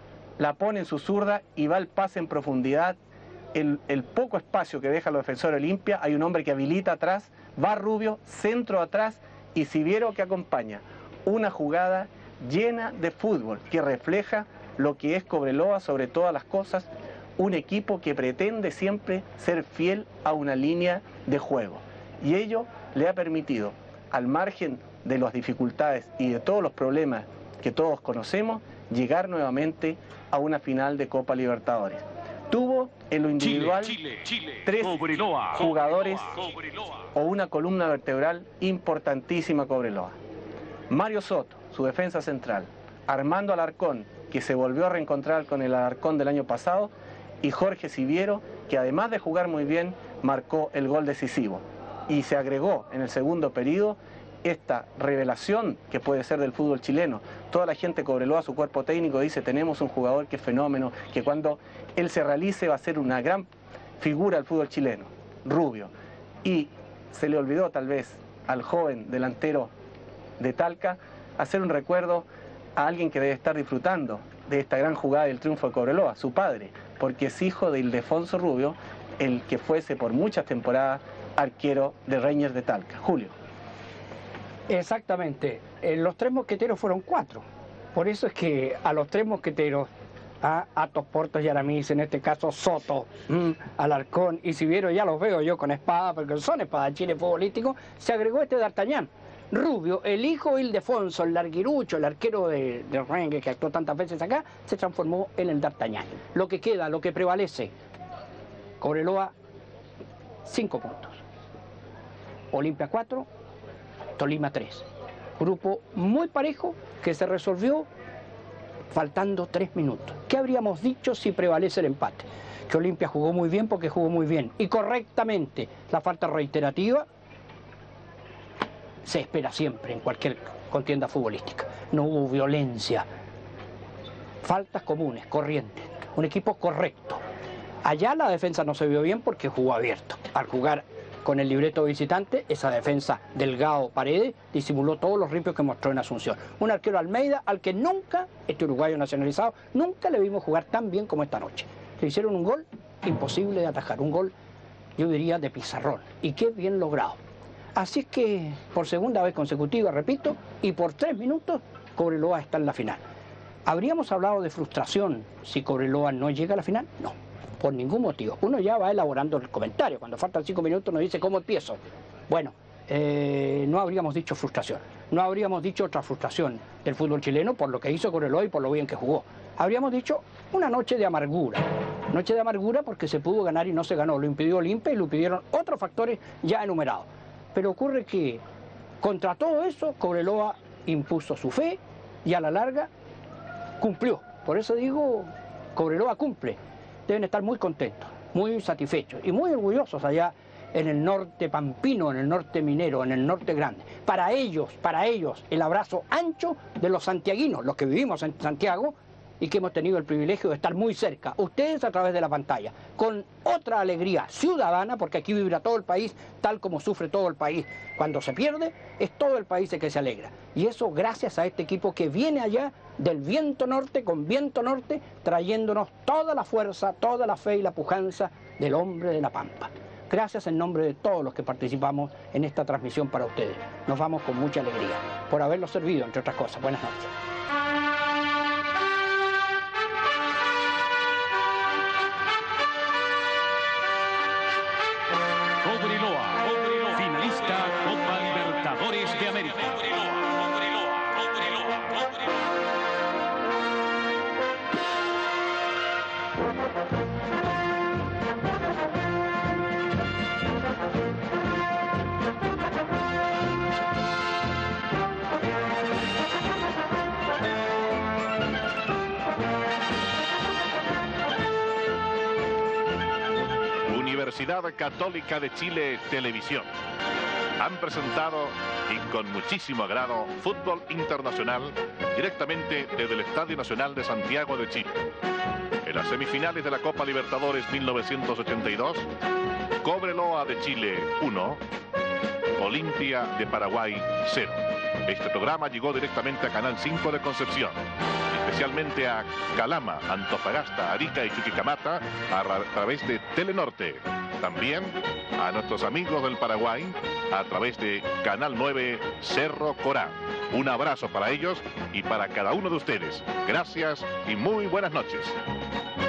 la pone en su zurda y va el pase en profundidad. El, el poco espacio que deja los defensores de Olimpia, hay un hombre que habilita atrás, va Rubio, centro atrás y Siviero que acompaña. Una jugada llena de fútbol que refleja lo que es Cobreloa sobre todas las cosas, un equipo que pretende siempre ser fiel a una línea de juego. Y ello le ha permitido, al margen de las dificultades y de todos los problemas que todos conocemos, llegar nuevamente a una final de Copa Libertadores. Tuvo en lo individual Chile, Chile, Chile, tres Cobreloa, jugadores Cobreloa. O una columna vertebral importantísima Cobreloa. Mario Soto, su defensa central, Armando Alarcón, que se volvió a reencontrar con el Alarcón del año pasado, y Jorge Siviero, que además de jugar muy bien, marcó el gol decisivo. Y se agregó en el segundo periodo esta revelación que puede ser del fútbol chileno. Toda la gente Cobreloa, su cuerpo técnico, dice: tenemos un jugador que es fenómeno, que cuando él se realice va a ser una gran figura del fútbol chileno, Rubio. Y se le olvidó tal vez al joven delantero de Talca hacer un recuerdo a alguien que debe estar disfrutando de esta gran jugada del triunfo de Cobreloa, su padre, porque es hijo de Ildefonso Rubio, el que fuese por muchas temporadas arquero de Rangers de Talca. Julio. Exactamente. Eh, los tres mosqueteros fueron cuatro. Por eso es que a los tres mosqueteros, a Atos, Portos y Aramis, en este caso Soto, mmm, Alarcón y Siviero, ya los veo yo con espada, porque son espadachines futbolísticos, se agregó este D'Artagnan. Rubio, el hijo de Ildefonso, el larguirucho, el arquero de, de Rengue que actuó tantas veces acá, se transformó en el D'Artagnan. Lo que queda, lo que prevalece, Cobreloa, cinco puntos. Olimpia cuatro, Tolima tres. Grupo muy parejo que se resolvió faltando tres minutos. ¿Qué habríamos dicho si prevalece el empate? Que Olimpia jugó muy bien porque jugó muy bien y correctamente. La falta reiterativa se espera siempre en cualquier contienda futbolística. No hubo violencia. Faltas comunes, corrientes. Un equipo correcto. Allá la defensa no se vio bien porque jugó abierto. Al jugar con el libreto visitante, esa defensa Delgado Paredes disimuló todos los limpios que mostró en Asunción. Un arquero Almeida al que nunca, este uruguayo nacionalizado, nunca le vimos jugar tan bien como esta noche. Le hicieron un gol imposible de atajar, un gol, yo diría, de pizarrón. Y qué bien logrado. Así es que por segunda vez consecutiva, repito, y por tres minutos, Cobreloa está en la final. ¿Habríamos hablado de frustración si Cobreloa no llega a la final? No. Por ningún motivo. Uno ya va elaborando el comentario. Cuando faltan cinco minutos nos dice cómo empiezo. Bueno, eh, no habríamos dicho frustración. No habríamos dicho otra frustración del fútbol chileno por lo que hizo Cobreloa y por lo bien que jugó. Habríamos dicho una noche de amargura. Noche de amargura porque se pudo ganar y no se ganó. Lo impidió Olimpia y lo impidieron otros factores ya enumerados. Pero ocurre que contra todo eso Cobreloa impuso su fe y a la larga cumplió. Por eso digo, Cobreloa cumple. Deben estar muy contentos, muy satisfechos y muy orgullosos allá en el norte pampino, en el norte minero, en el norte grande. Para ellos, para ellos, el abrazo ancho de los santiaguinos, los que vivimos en Santiago y que hemos tenido el privilegio de estar muy cerca, ustedes a través de la pantalla, con otra alegría ciudadana, porque aquí vibra todo el país, tal como sufre todo el país. Cuando se pierde, es todo el país el que se alegra. Y eso gracias a este equipo que viene allá del viento norte, con viento norte, trayéndonos toda la fuerza, toda la fe y la pujanza del hombre de la Pampa. Gracias en nombre de todos los que participamos en esta transmisión para ustedes. Nos vamos con mucha alegría por haberlos servido, entre otras cosas. Buenas noches. Cobreloa, Cobreloa, finalista Copa Libertadores de América. Cobreloa, Cobreloa, Cobreloa, Cobreloa. Universidad Católica de Chile Televisión han presentado y con muchísimo agrado fútbol internacional directamente desde el Estadio Nacional de Santiago de Chile. En las semifinales de la Copa Libertadores mil novecientos ochenta y dos, Cobreloa de Chile uno, Olimpia de Paraguay cero. Este programa llegó directamente a Canal cinco de Concepción, especialmente a Calama, Antofagasta, Arica y Chuquicamata a, a través de Telenorte. También a nuestros amigos del Paraguay a través de Canal nueve Cerro Corá. Un abrazo para ellos y para cada uno de ustedes. Gracias y muy buenas noches.